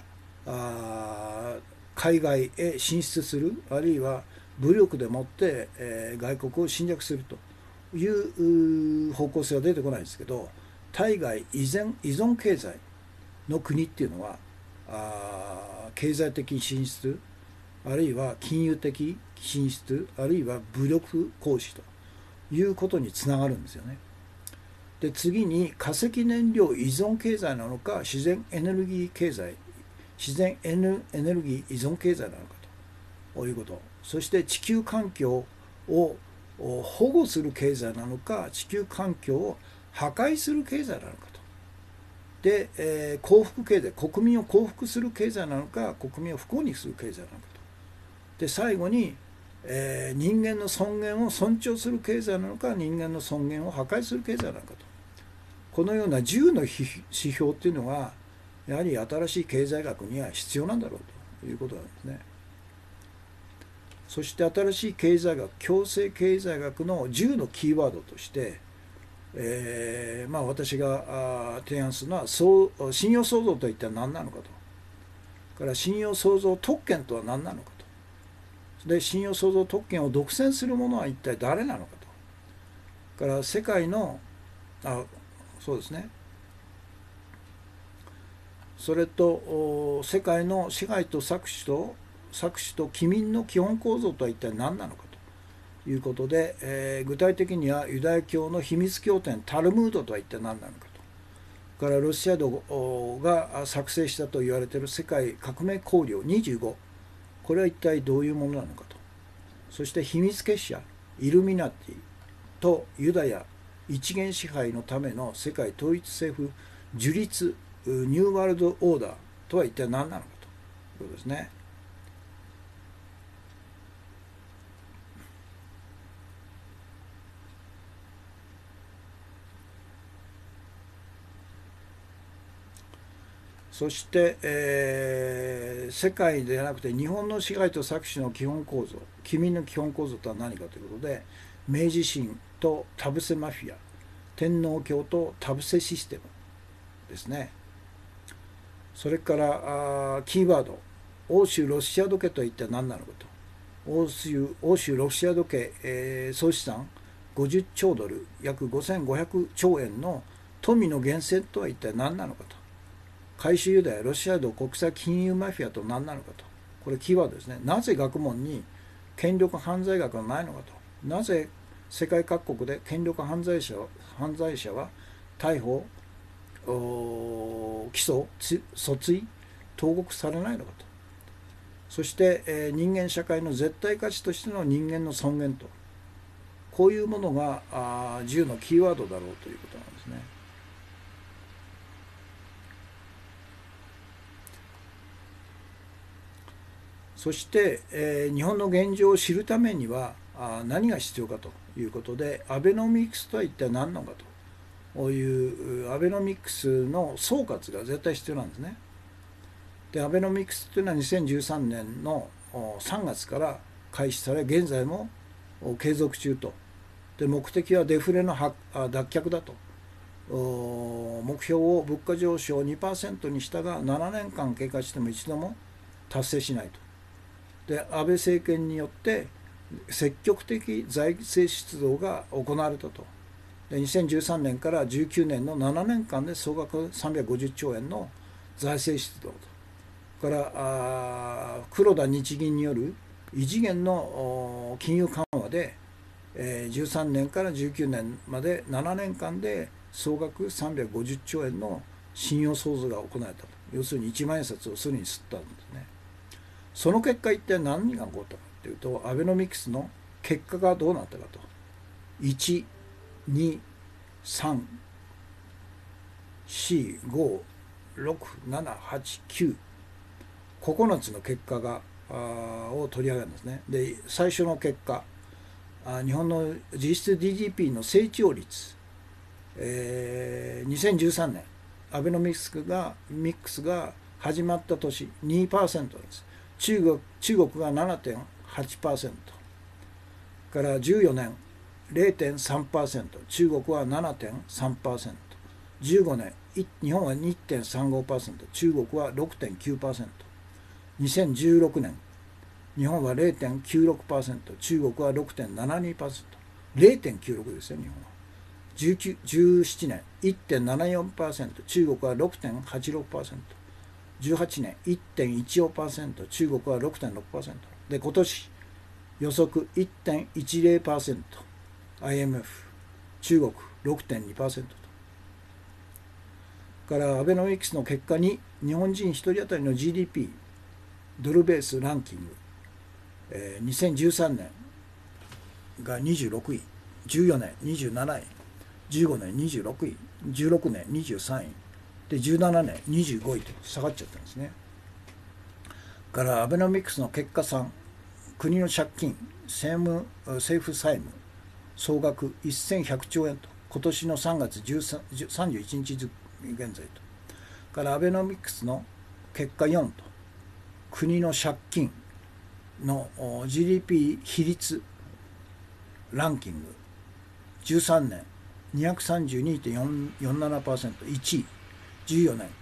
海外へ進出する、あるいは武力でもって、外国を侵略するという方向性は出てこないんですけど、対外依存経済の国っていうのは経済的進出、あるいは金融的進出、あるいは武力行使ということにつながるんですよね。で次に化石燃料依存経済なのか自然エネルギー経済、自然エネルギー依存経済なのかということ、そして地球環境を保護する経済なのか地球環境を破壊する経済なのかと。で、幸福経済、国民を幸福する経済なのか国民を不幸にする経済なのかと。で最後に、人間の尊厳を尊重する経済なのか人間の尊厳を破壊する経済なのかと。このような10の指標っていうのがやはり新しい経済学には必要なんだろうということなんですね。そして新しい経済学、共生経済学の10のキーワードとして、私が提案するのは信用創造とは一体何なのかと、から信用創造特権とは何なのかと、で信用創造特権を独占する者は一体誰なのかと、から世界のそうですね、それと世界の支配と搾取と機民の基本構造とは一体何なのかということで、具体的にはユダヤ教の秘密経典タルムードとは一体何なのかと、からロシアドが作成したと言われている世界革命綱領25、これは一体どういうものなのかと、そして秘密結社イルミナティとユダヤ一元支配のための世界統一政府樹立ニューワールドオーダーとは一体何なのかということですね。そして、世界ではなくて日本の支配と搾取の基本構造、機民の基本構造とは何かということで、明治維新と田臥マフィア、天皇教と田臥システムですね。それからキーワード、欧州ロシア時計とは一体何なのかと。欧州ロシア時計、総資産50兆ドル、約5500兆円の富の源泉とは一体何なのかと。回収ユダヤロシア道国際金融マフィアと何なのかと。これキーワードですね。なぜ学問に権力犯罪学がないのかと。なぜ世界各国で権力犯罪者は逮捕、起訴、訴追、投獄されないのかと。そして、人間社会の絶対価値としての人間の尊厳と、こういうものが10のキーワードだろうということなんですね。そして、日本の現状を知るためには何が必要かということで、アベノミクスとは一体何なのかというアベノミクスの総括が絶対必要なんですね。でアベノミクスというのは2013年の3月から開始され、現在も継続中と。で目的はデフレの脱却だと。目標を物価上昇 2% にしたが7年間経過しても一度も達成しないと。で安倍政権によって積極的財政出動が行われたと。で2013年から19年の7年間で総額350兆円の財政出動と。から黒田日銀による異次元の金融緩和で13年から19年まで7年間で総額350兆円の信用創造が行われたと。要するに1万円札をすぐに吸ったんですね。その結果一体何が起こったかというと、アベノミクスの結果がどうなったかと。1、2、3、4、5、6、7、8、9、9つの結果を取り上げるんですね。で最初の結果、日本の実質 GDP の成長率、2013年アベノミクスが始まった年 2% です。中国が 7.8%、 から14年 0.3%、 中国は 7.3%、 15年日本は 2.35%、中国は 6.9%、2016年、日本は 0.96%、中国は 6.72%、0.96 ですよ、日本は。17年、1.74%、中国は 6.86%、18年、1.14%、中国は 6.6%、で、今年、予測 1.10%、IMF、中国 6.2% と。からアベノミクスの結果に日本人1人当たりの GDP ドルベースランキング、2013年が26位、14年27位、15年26位、16年23位で、17年25位と下がっちゃったんですね。からアベノミクスの結果3、国の借金、政府債務総額1100兆円と、今年の3月31日現在と。からアベノミクスの結果4と、国の借金の GDP 比率ランキング、13年 232.47%、1位、14年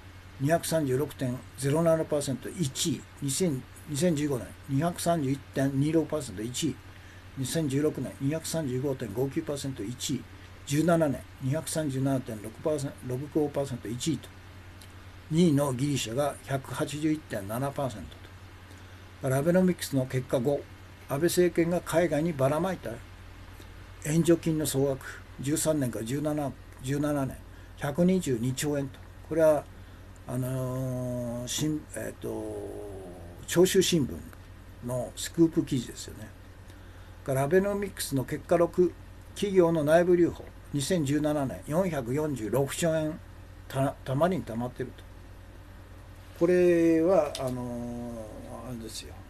236.07%、1位、2015年 231.26%、1位、2016年 235.59%、1位、17年 237.65%、1位と、2位のギリシャが 181.7% と。アベノミクスの結果5、安倍政権が海外にばらまいた援助金の総額、13年から17年122兆円と。これは長州新聞のスクープ記事ですよね。からアベノミクスの結果6、企業の内部留保、2017年446兆円たまりにたまっていると。これはあれですよ、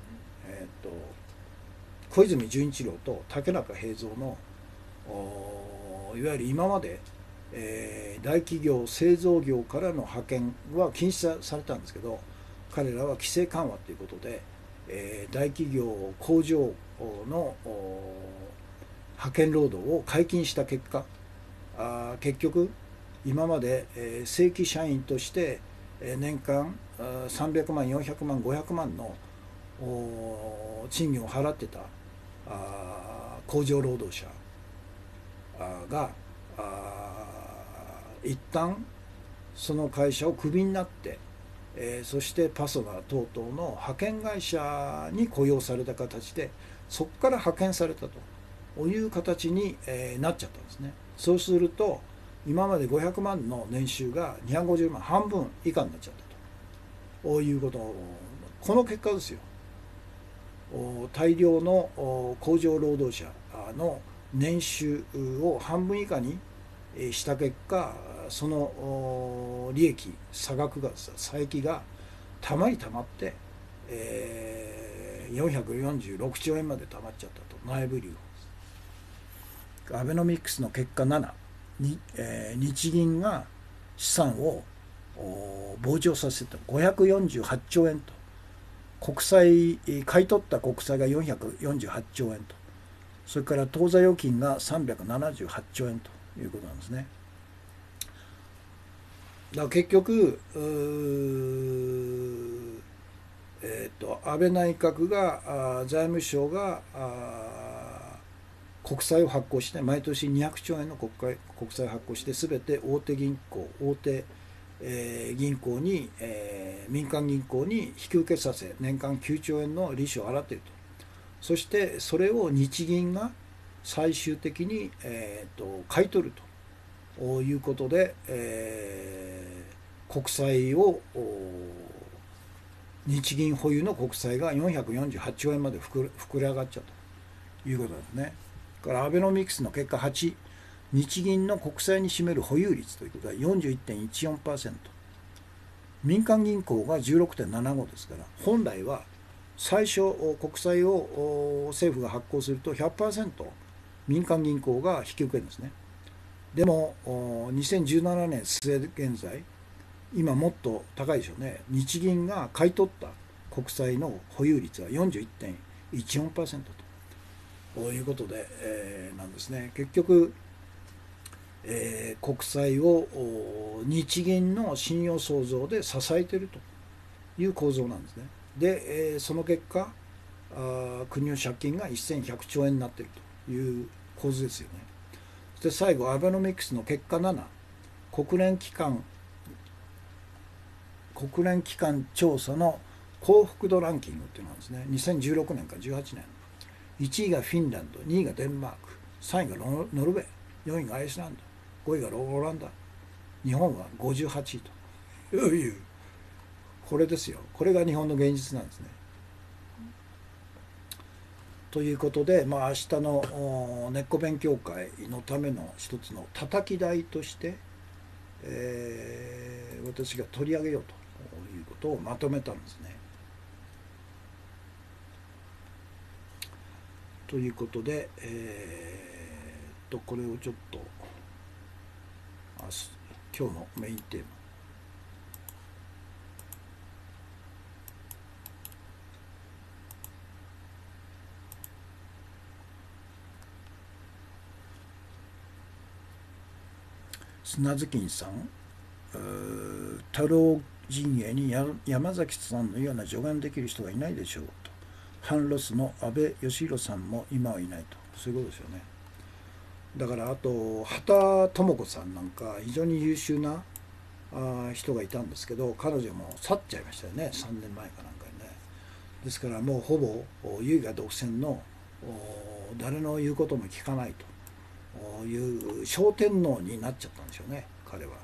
小泉純一郎と竹中平蔵のいわゆる今まで、大企業製造業からの派遣は禁止されたんですけど、彼らは規制緩和ということで、大企業工場の派遣労働を解禁した結果、結局今まで正規社員として年間300万400万500万の賃金を払ってた工場労働者が一旦その会社をクビになって、そしてパソナ等々の派遣会社に雇用された形で、そこから派遣されたという形になっちゃったんですね。そうすると今まで500万の年収が250万、半分以下になっちゃったということ、この結果ですよ。大量の工場労働者の年収を半分以下にした結果、その利益差額が差益がたまりたまって、446兆円までたまっちゃったと。内部留保。アベノミクスの結果7に、日銀が資産を膨張させた548兆円と。国債、買い取った国債が448兆円と。それから当座預金が378兆円ということなんですね。だから結局安倍内閣が財務省が国債を発行して、毎年200兆円の国債を発行して、全て大手銀行に、民間銀行に引き受けさせ、年間9兆円の利子を払っていると。そしてそれを日銀が最終的に、買い取るということで、国債を日銀保有の国債が448兆円まで膨れ上がっちゃうということですね。からアベノミクスの結果8、日銀の国債に占める保有率ということは 41.14%、 民間銀行が 16.75 ですから、本来は最初国債を政府が発行すると 100% 民間銀行が引き受けるんですね。でも2017年末現在、今もっと高いでしょうね。日銀が買い取った国債の保有率は 41.14% ということで、なんですね。結局国債を日銀の信用創造で支えているという構造なんですね。で、その結果国の借金が1100兆円になっているという構図ですよね。そして最後アベノミクスの結果7、国連機関調査の幸福度ランキングっていうのなんですね。2016年から18年、1位がフィンランド、2位がデンマーク、3位がノルウェー、4位がアイスランド、5位がオランダ、日本は58位という、これですよ。これが日本の現実なんですね。ということで、明日の根っこ勉強会のための一つの叩き台として、私が取り上げようということをまとめたんですね。ということで、これをちょっと今日のメインテーマ、砂月金さん、太郎陣営に山崎さんのような助言できる人がいないでしょうと。反ロスの安倍義弘さんも今はいないと。そういうことですよね。だからあと畑智子さんなんか非常に優秀な人がいたんですけど、彼女も去っちゃいましたよね、3年前かなんかにね。ですからもうほぼ唯我独占の誰の言うことも聞かないという小天皇になっちゃったんでしょうね、彼は。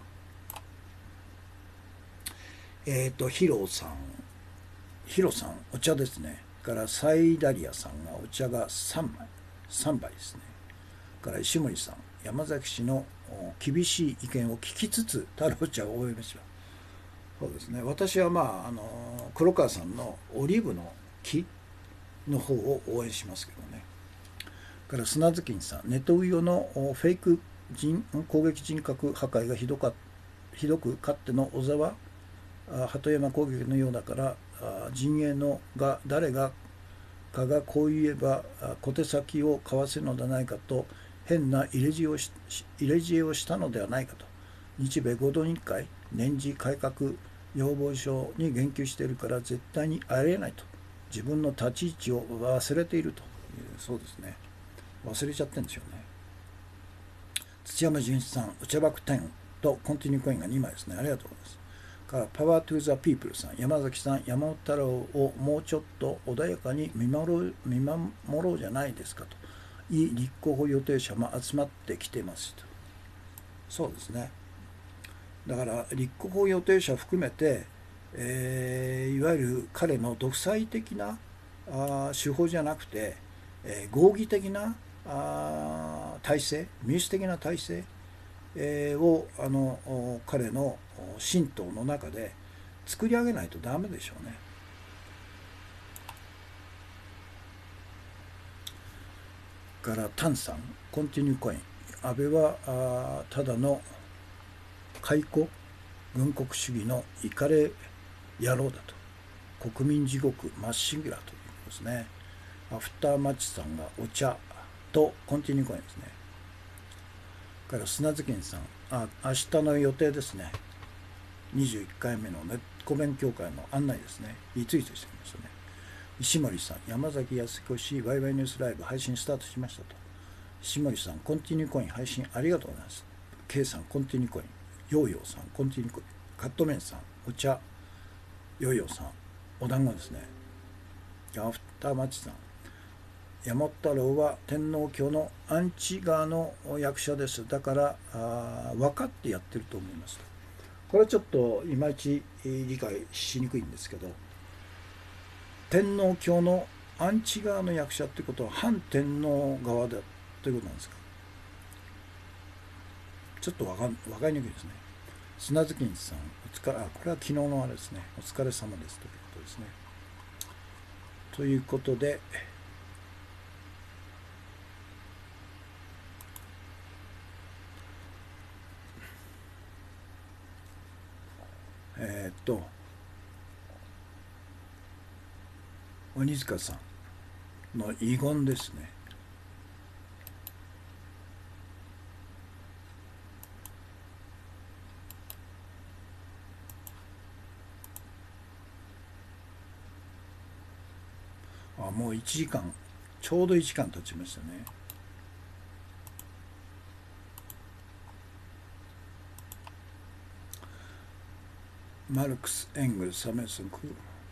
ヒロさんお茶ですね。からサイダリアさんがお茶が3杯ですね。から石森さん、山崎氏の厳しい意見を聞きつつ太郎茶を応援します。そうですね。私は黒川さんのオリーブの木の方を応援しますけどね。から砂月金さん、ネトウヨのフェイク攻撃人格破壊がひどくかっての小沢鳩山攻撃のようだから陣営の誰がこう言えば小手先を交わせるのではないかと変な入れ知恵をしたのではないかと。日米合同委員会年次改革要望書に言及しているから絶対にありえないと。自分の立ち位置を忘れているという、そうですね、忘れちゃってるんですよね。土山純一さん、お茶爆10とコンティニューコインが2枚ですね。ありがとうございます。からパワートゥーザピープルさん、山崎さん、山本太郎をもうちょっと穏やかに見守ろうじゃないですかと。いい立候補予定者も集まってきてますと。そうですね。だから立候補予定者含めて、いわゆる彼の独裁的な手法じゃなくて、合議的な体制、民主的な体制、を彼の神道の中で作り上げないとダメでしょうね。からタンさん、コンティニューコイン、安倍はただの開国軍国主義のイカレ野郎だと。国民地獄まっしぐらということですね。アフターマッチさんがお茶とコンティニューコインですね。から砂月さん、明日の予定ですね。21回目のネット勉強会の案内ですね。リツイートしてきましたね。石森さん、山崎康彦ワイワイニュースライブ配信スタートしましたと。石森さん、コンティニューコイン配信ありがとうございます。K さん、コンティニューコイン。ヨーヨーさん、コンティニューコイン。カットメンさん、お茶。ヨーヨーさん、お団子ですね。アフターマッチさん、山本太郎は天皇教のアンチ側の役者です。だから分かってやってると思いますと。これはちょっといまいち理解しにくいんですけど、天皇教のアンチ側の役者ってことは反天皇側だということなんですか。ちょっと分かりにくいですね。砂月さん、これは昨日のあれですね。お疲れ様ですということですね。ということで、鬼塚さんの遺言ですね。 もう1時間、ちょうど1時間経ちましたね。マルクス・エングルス・サメスンク。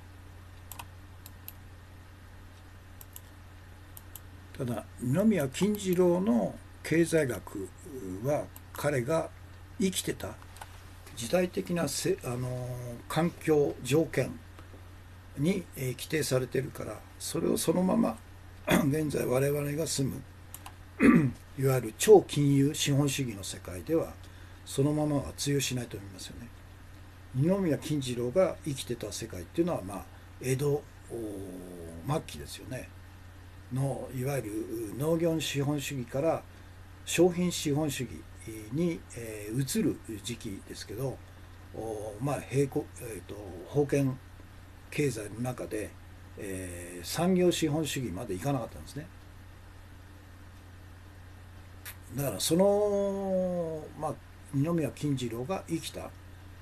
ただ二宮金次郎の経済学は彼が生きてた時代的な環境条件に規定されているから、それをそのまま現在我々が住むいわゆる超金融資本主義の世界ではそのままは通用しないと思いますよね。二宮金次郎が生きてた世界っていうのは、江戸末期ですよねのいわゆる農業資本主義から商品資本主義に移る時期ですけど、封建経済の中で、産業資本主義までいかなかったんですね。だから二宮金次郎が生きた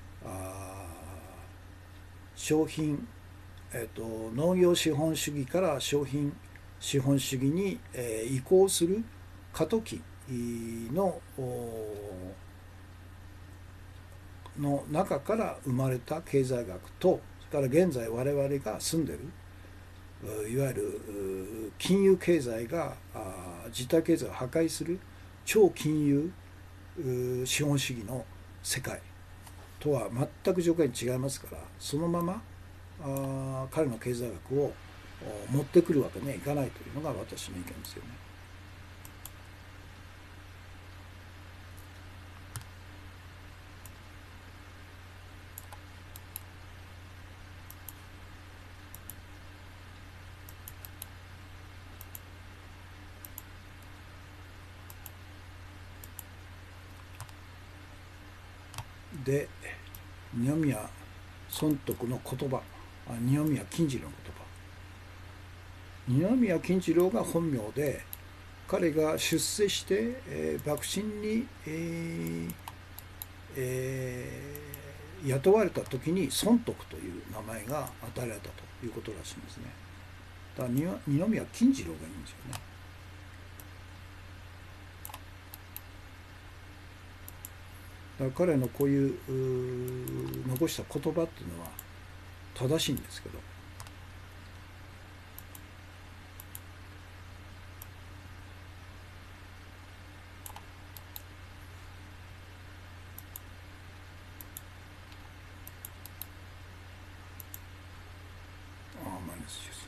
商品、農業資本主義から商品資本主義に、移行する過渡期の中から生まれた経済学と、それから現在我々が住んでるいわゆる金融経済が実体経済を破壊する超金融資本主義の世界とは全く条件違いますから、そのまま彼の経済学を持ってくるわけにはいかないというのが私の意見ですよね。で二宮尊徳の言葉、二宮金次郎の言葉、二宮金次郎が本名で、彼が出世して、幕臣に、雇われた時に尊徳という名前が与えられたということらしいんですね。だから二宮金次郎がいいんですよね。だから彼のこういう残した言葉っていうのは正しいんですけど、マイナス13。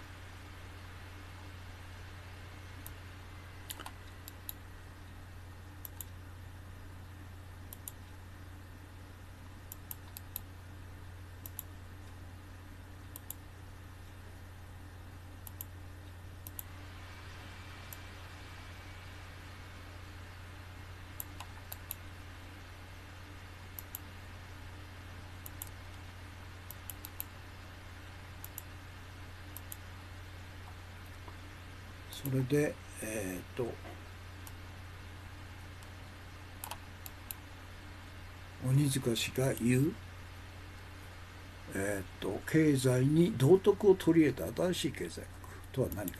それで鬼塚氏が言う、経済に道徳を取り入れた新しい経済学とは何か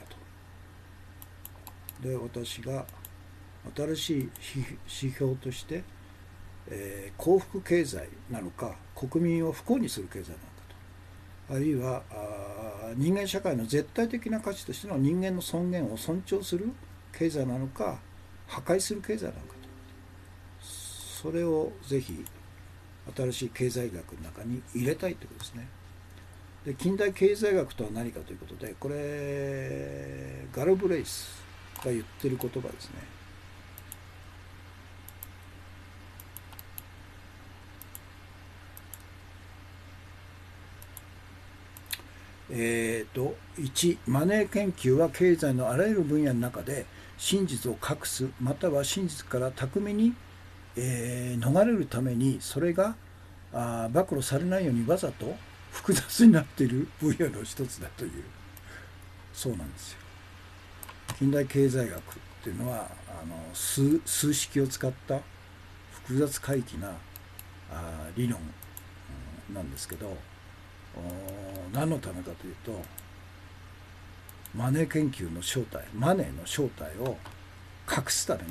と。で私が新しい指標として、幸福経済なのか国民を不幸にする経済なのかと、あるいは人間社会の絶対的な価値としての人間の尊厳を尊重する経済なのか破壊する経済なのかと、それをぜひ新しい経済学の中に入れたいということですね。で近代経済学とは何かということで、これガルブレイスが言ってる言葉ですね。1、マネー研究は経済のあらゆる分野の中で真実を隠す、または真実から巧みに、逃れるためにそれが暴露されないようにわざと複雑になっている分野の一つだという、そうなんですよ。近代経済学っていうのは数式を使った複雑回帰な理論なんですけど、何のためかというと、 マネー研究の正体、マネーの正体を隠すために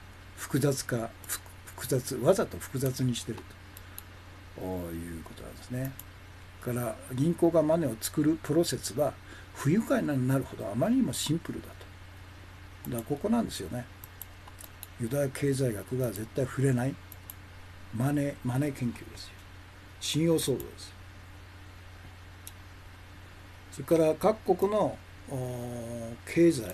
わざと複雑にしているということなんですね。だから銀行がマネーを作るプロセスは不愉快になるほどあまりにもシンプルだと。だからここなんですよね。ユダヤ経済学が絶対触れないマネー研究ですよ。信用創造です。それから各国の経済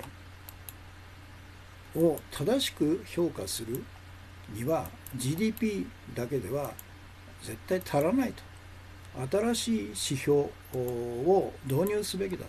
を正しく評価するには GDP だけでは絶対足らないと。新しい指標を導入すべきだ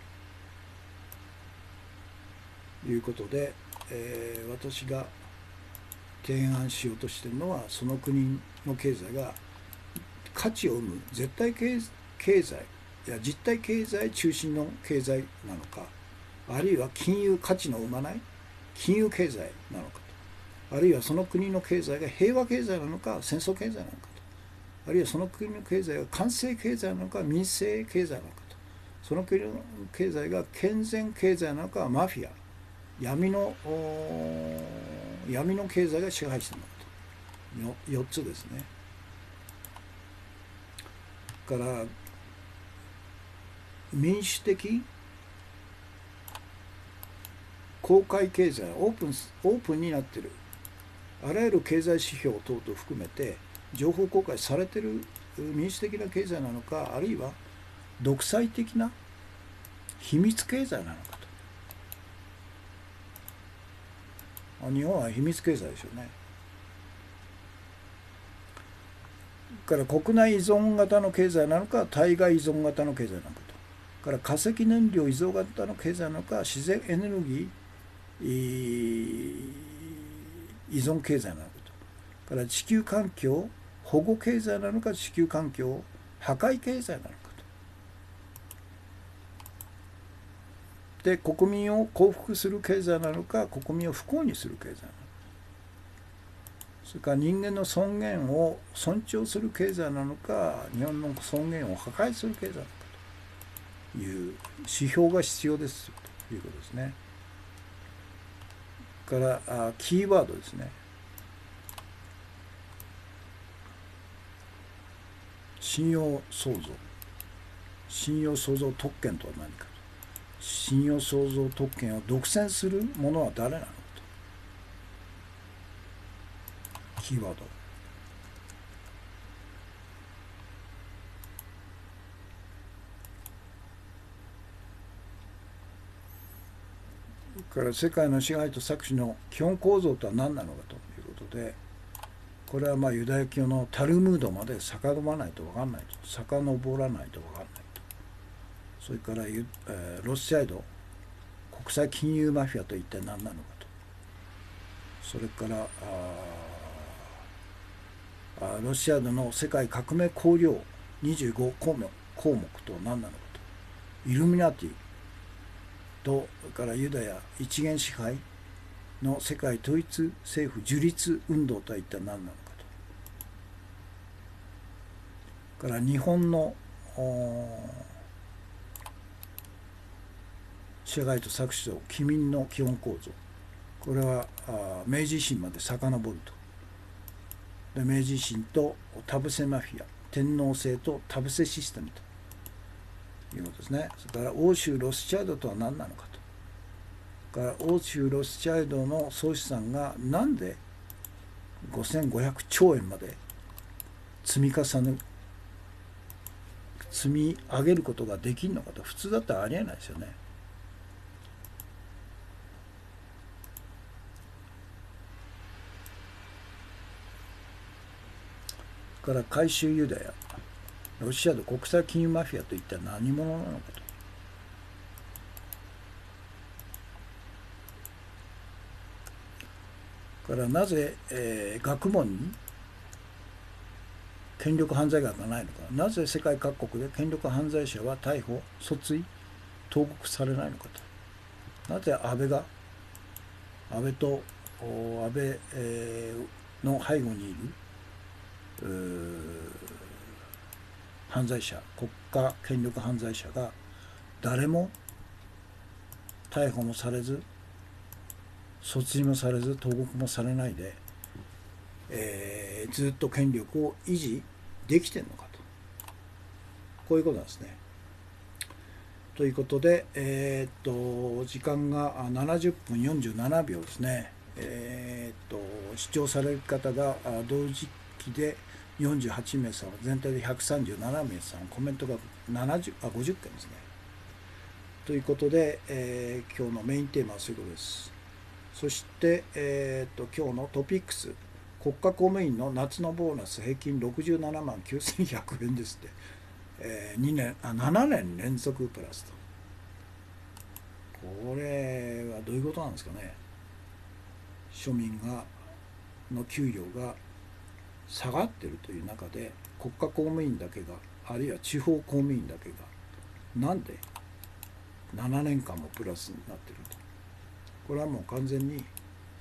ということで、私が提案しようとしているのは、その国の経済が価値を生む絶対経済や実体経済中心の経済なのか、あるいは金融価値の生まない金融経済なのかと、あるいはその国の経済が平和経済なのか戦争経済なのかと、あるいはその国の経済が官政経済なのか民政経済なのかと、その国の経済が健全経済なのかマフィア闇の経済が支配しているのかと、4つですね。から民主的公開経済、オープンになっている、あらゆる経済指標等々含めて情報公開されている民主的な経済なのか、あるいは独裁的な秘密経済なのかと。日本は秘密経済でしょうね。から国内依存型の経済なのか対外依存型の経済なのかと。から化石燃料依存型の経済なのか自然エネルギー依存経済なのかと。から地球環境保護経済なのか地球環境破壊経済なのかと。で国民を幸福する経済なのか国民を不幸にする経済なのか、それから人間の尊厳を尊重する経済なのか日本の尊厳を破壊する経済なのかという指標が必要ですということですね。からキーワードですね。信用創造。信用創造特権とは何か。信用創造特権を独占する者は誰なのかと。キーワード。から世界の支配と搾取の基本構造とは何なのかということで、これはユダヤ教のタルムードまで遡らないと分かんないと、遡らないと分かんないと。それからロスサイド国際金融マフィアと一体何なのかと。それからロシアの世界革命綱領25項目とは何なのかと。イルミナティと、それからユダヤ一元支配の世界統一政府樹立運動とは一体何なのかと。から日本の支配と搾取と帰民の基本構造、これは明治維新まで遡ると。で明治維新と田臥マフィア、天皇制と田臥システムということですね。それから欧州ロスチャイルドとは何なのかと。から欧州ロスチャイルドの総資産がなんで5500兆円まで積み上げることができるのかと。普通だったらありえないですよね。から回収ユダヤ、ロシアの国際金融マフィアといったら何者なのかと。からなぜ、学問に権力犯罪学がないのか、なぜ世界各国で権力犯罪者は逮捕訴追投獄されないのかと。なぜ安倍と安倍の背後にいる犯罪者、国家権力犯罪者が誰も逮捕もされず、訴追もされず、投獄もされないで、ずっと権力を維持できてるのかと、こういうことなんですね。ということで、時間が70分47秒ですね。視聴される方が同時期で48名さん、全体で137名さん、コメントが50件ですね。ということで、今日のメインテーマはそういうことです。そして、今日のトピックス、国家公務員の夏のボーナス平均67万9100円ですって、7年連続プラスと。これはどういうことなんですかね。庶民の給料が下がっているという中で、国家公務員だけが、あるいは地方公務員だけが、なんで7年間もプラスになっていると。これはもう完全に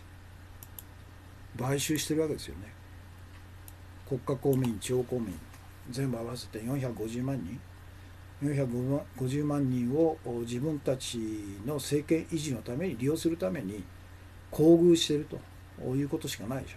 買収してるわけですよね。国家公務員、地方公務員、全部合わせて450万人、450万人を自分たちの政権維持のために利用するために厚遇しているということしかないでし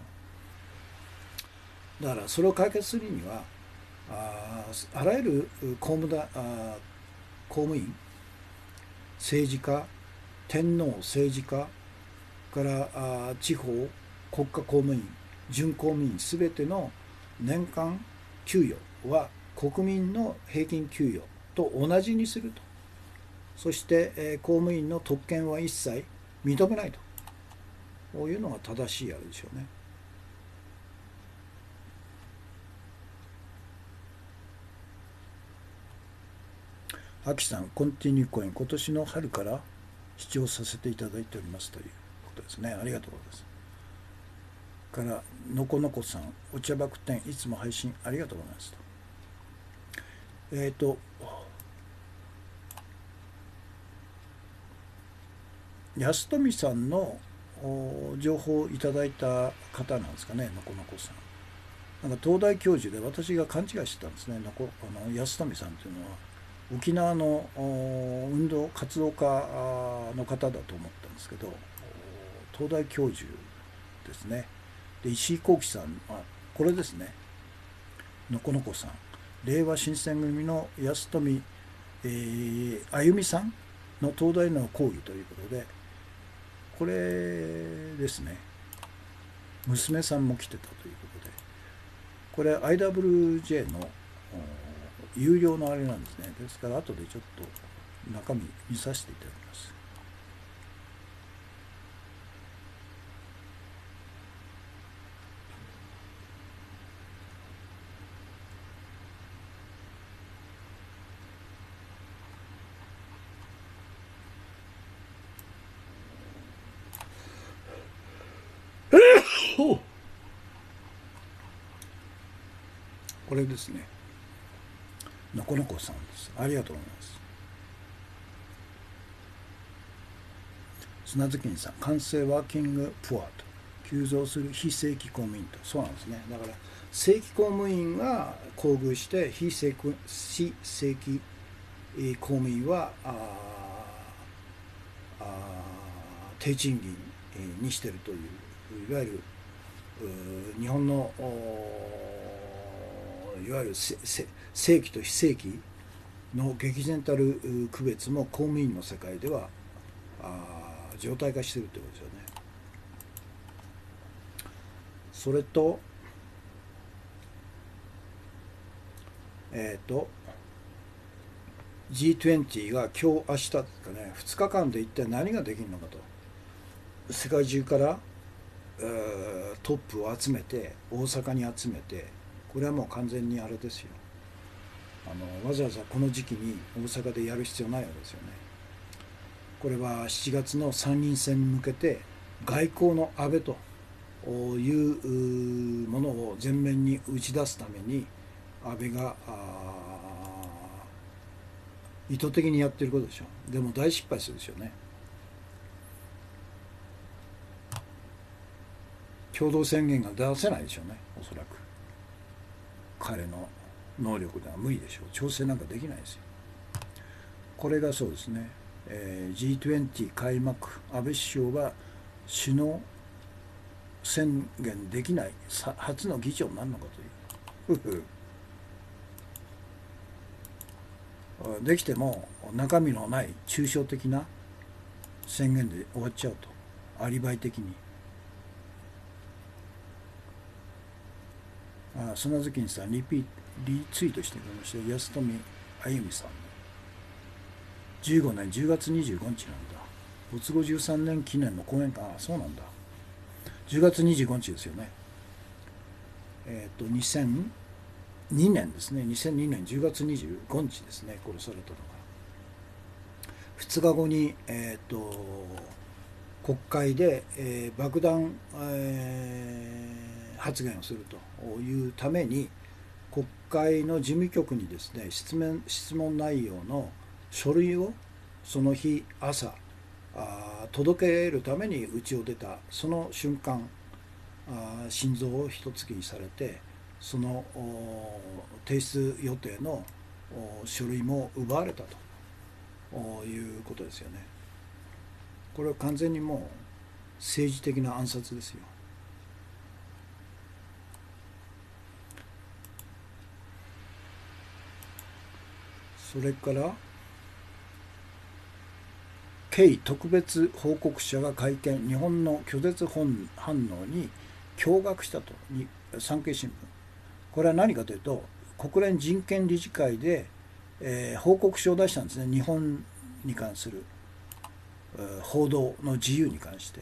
ょ。だからそれを解決するには、あらゆる公務員、政治家、天皇政治家から地方国家公務員、準公務員すべての年間給与は国民の平均給与と同じにすると。そして、公務員の特権は一切認めないと。こういうのが正しいあれでしょうね。秋さん、コンティニューコイン、今年の春から視聴させていただいておりますということですね。ありがとうございます。から、のこのこさん、お茶バク転、いつも配信ありがとうございますと。安富さんの情報をいただいた方なんですかね、のこのこさん。なんか東大教授で私が勘違いしてたんですね。安富さんというのは沖縄の運動活動家の方だと思ったんですけど、東大教授ですね。で、石井幸喜さんはこれですね、のこのこさん、令和新選組の安富、あゆみさんの東大の講義ということで、これですね、娘さんも来てたということで、これ IWJ の有料のあれなんですね。ですから後でちょっと中身見させていただきます。これですね、のこのこさんです。ありがとうございます。砂月さん、完成ワーキングプアと、急増する非正規公務員と。そうなんですね。だから正規公務員が厚遇して非正規公務員は低賃金にしているという、いわゆる日本のいわゆる正規と非正規の激然たる区別も公務員の世界では常態化しているということですよね。それとG20 が今日明日ですかね、2日間で一体何ができるのかと。世界中からトップを集めて大阪に集めて、これはもう完全にあれですよ、わざわざこの時期に大阪でやる必要ないわけですよね。これは7月の参議院選に向けて外交の安倍というものを前面に打ち出すために安倍が意図的にやってることでしょう。でも大失敗するでしょうね。共同宣言が出せないでしょうね、おそらく。彼の能力では無理でしょう。調整なんかできないですよ。これがそうですね。 G20 開幕、安倍首相が首脳宣言できない初の議長になるのかというできても中身のない抽象的な宣言で終わっちゃうと、アリバイ的に。砂月にさんリツイートしてくれました。安富あゆみさんの15年10月25日なんだ。没後13年記念の講演会。そうなんだ。10月25日ですよね。2002年ですね。2002年10月25日ですね、殺されたのが。2日後に、国会で、爆弾、発言をするというために、国会の事務局にですね、質問内容の書類をその日朝届けるために家を出たその瞬間、心臓を一突きにされて、その提出予定の書類も奪われたということですよね。これは完全にもう政治的な暗殺ですよ。それからケイ特別報告者が会見、日本の拒絶反応に驚愕したと、産経新聞。これは何かというと、国連人権理事会で、報告書を出したんですね。日本に関する、報道の自由に関して。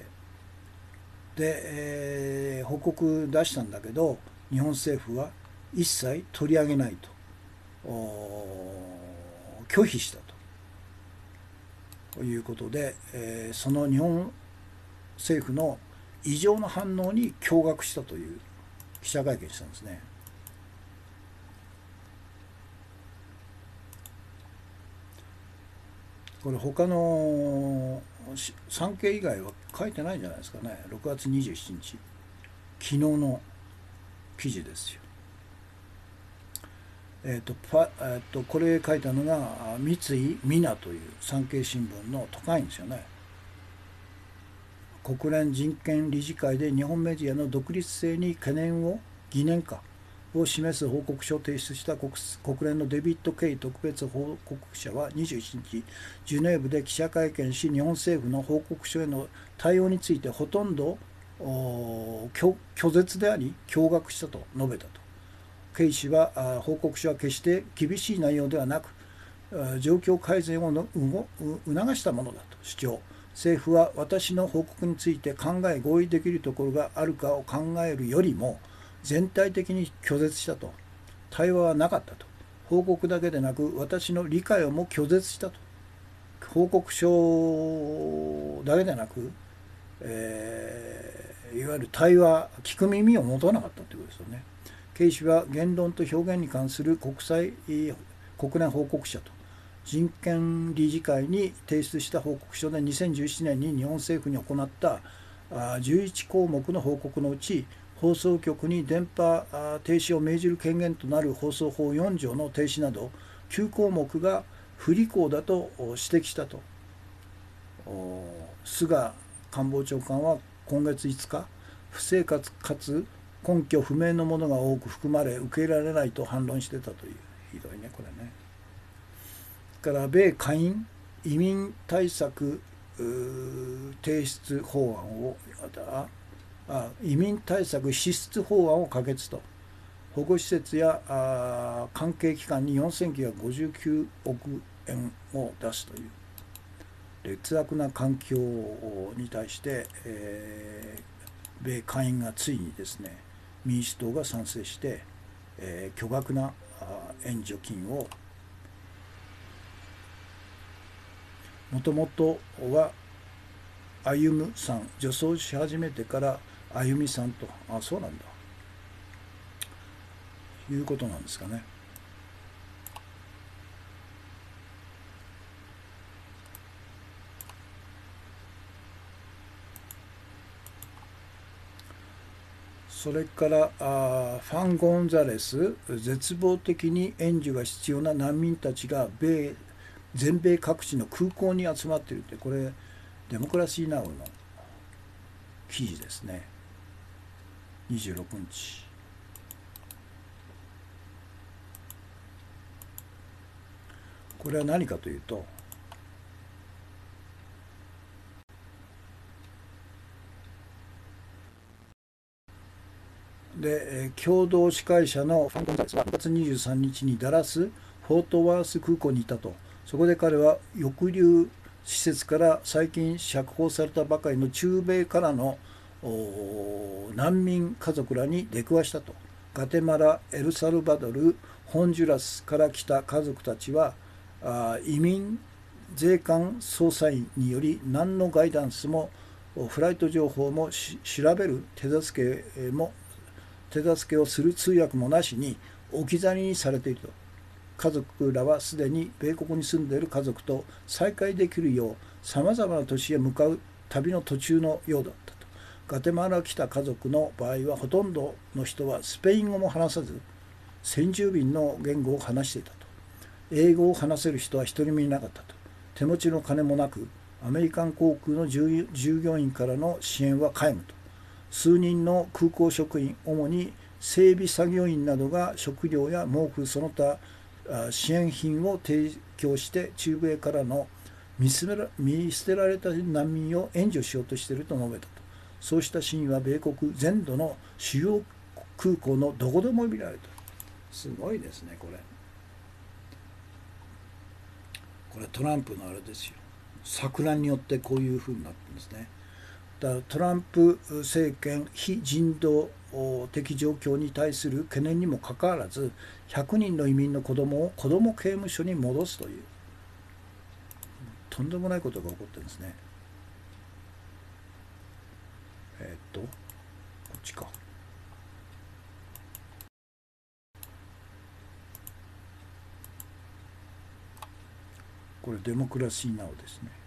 で、報告出したんだけど、日本政府は一切取り上げないと、拒否したということで、その日本政府の異常な反応に驚愕したという記者会見したんですね。これ他の産経以外は書いてないんじゃないですかね。6月27日昨日の記事ですよ。これ書いたのが三井美奈という産経新聞の特派員ですよね。国連人権理事会で日本メディアの独立性に疑念かを示す報告書を提出した国連のデビッド・ケイ特別報告者は21日ジュネーブで記者会見し、日本政府の報告書への対応についてほとんど拒絶であり驚愕したと述べたと。ケイ氏は報告書は決して厳しい内容ではなく状況改善を促したものだと主張。政府は私の報告について考え合意できるところがあるかを考えるよりも全体的に拒絶したと。対話はなかったと。報告だけでなく私の理解をも拒絶したと。報告書だけでなく、いわゆる対話、聞く耳を持たなかったということですよね。ケイ氏は言論と表現に関する国連報告者と人権理事会に提出した報告書で2017年に日本政府に行った11項目の報告のうち、放送局に電波停止を命じる権限となる放送法4条の停止など9項目が不履行だと指摘したと。菅官房長官は今月5日、不正確かつ根拠不明のものが多く含まれ受け入れられないと反論してたという。ひどいねこれね。から米下院移民対策提出法案を移民対策支出法案を可決と。保護施設や関係機関に4959億円を出すという劣悪な環境に対して、米下院がついにですね、民主党が賛成して、巨額な援助金を、もともとは歩さん、女装し始めてから歩さんと、そうなんだいうことなんですかね。それからファン・ゴンザレス、絶望的に援助が必要な難民たちが米全米各地の空港に集まっているって、これデモクラシーナウの記事ですね。26日。これは何かというと、で共同司会者のファン・ゴンザレスは6月23日にダラス・フォートワース空港にいたと。そこで彼は抑留施設から最近釈放されたばかりの中米からの難民家族らに出くわしたと。ガテマラ、エルサルバドル、ホンジュラスから来た家族たちは移民税関捜査員により何のガイダンスもフライト情報も調べる手助けをする通訳もなしに置き去りにされていると。家族らはすでに米国に住んでいる家族と再会できるようさまざまな都市へ向かう旅の途中のようだったと。ガテマラ来た家族の場合はほとんどの人はスペイン語も話さず先住民の言語を話していたと。英語を話せる人は一人もいなかったと。手持ちの金もなくアメリカン航空の従業員からの支援は皆無と。数人の空港職員、主に整備作業員などが食料や毛布その他支援品を提供して中米からの見捨てられた難民を援助しようとしていると述べたと。そうしたシーンは米国全土の主要空港のどこでも見られた。すごいですね、これ。これトランプのあれですよ。錯乱によってこういうふうになってるんですね。だからトランプ政権非人道的状況に対する懸念にもかかわらず100人の移民の子供を子ども刑務所に戻すというとんでもないことが起こってるんですね。こっちか。これデモクラシーナウですね。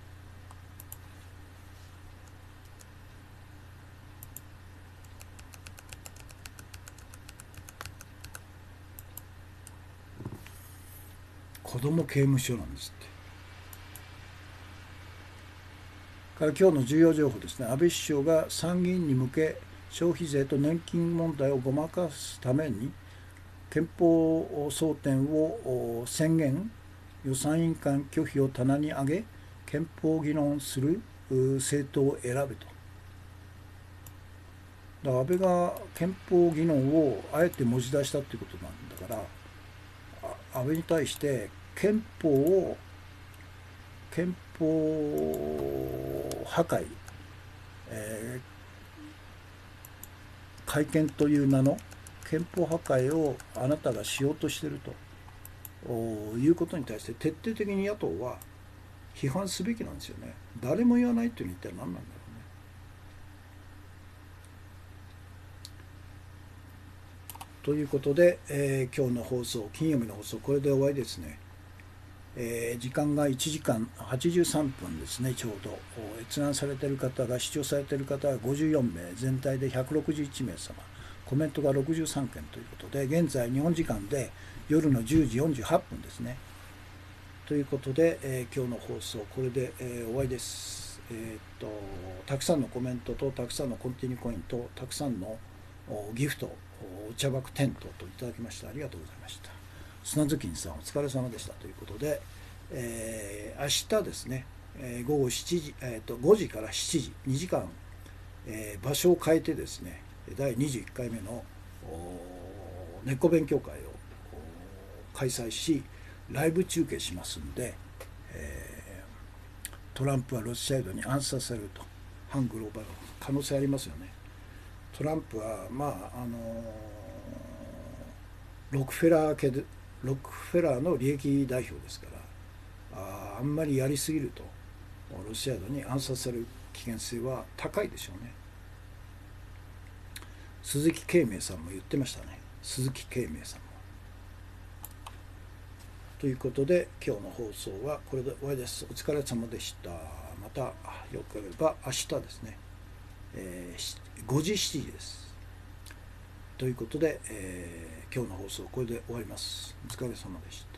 子ども刑務所なんですって。から今日の重要情報ですね。安倍首相が参議院に向け消費税と年金問題をごまかすために憲法争点を宣言、予算委員会拒否を棚に上げ憲法議論する政党を選べと。だから安倍が憲法議論をあえて持ち出したっていうことなんだから、安倍に対して憲法破壊、改憲という名の憲法破壊をあなたがしようとしているということに対して徹底的に野党は批判すべきなんですよね。誰も言わないっていうのは一体何なんだろうね。ということで、今日の放送、金曜日の放送、これで終わりですね。時間が1時間83分ですね、ちょうど。閲覧されている方が、視聴されている方が54名、全体で161名様、コメントが63件ということで、現在、日本時間で夜の10時48分ですね。ということで、今日の放送、これで、終わりです。たくさんのコメントと、たくさんのコンティニューコインと、たくさんのギフト、お茶箱テントといただきましてありがとうございました。砂月にさんお疲れ様でしたということで、明日ですね、午後7時、5時から7時2時間、場所を変えてですね第21回目の根っこ勉強会を開催しライブ中継しますんで、トランプはロシアドに暗殺されると反グローバル可能性ありますよね。トランプはロックフェラーの利益代表ですからあんまりやりすぎるとロシア軍に暗殺される危険性は高いでしょうね。鈴木啓明さんも言ってましたね。鈴木啓明さんも。ということで今日の放送はこれで終わりです。お疲れ様でした。またよければ明日ですね、5時7時です。ということで、今日の放送これで終わります。お疲れ様でした。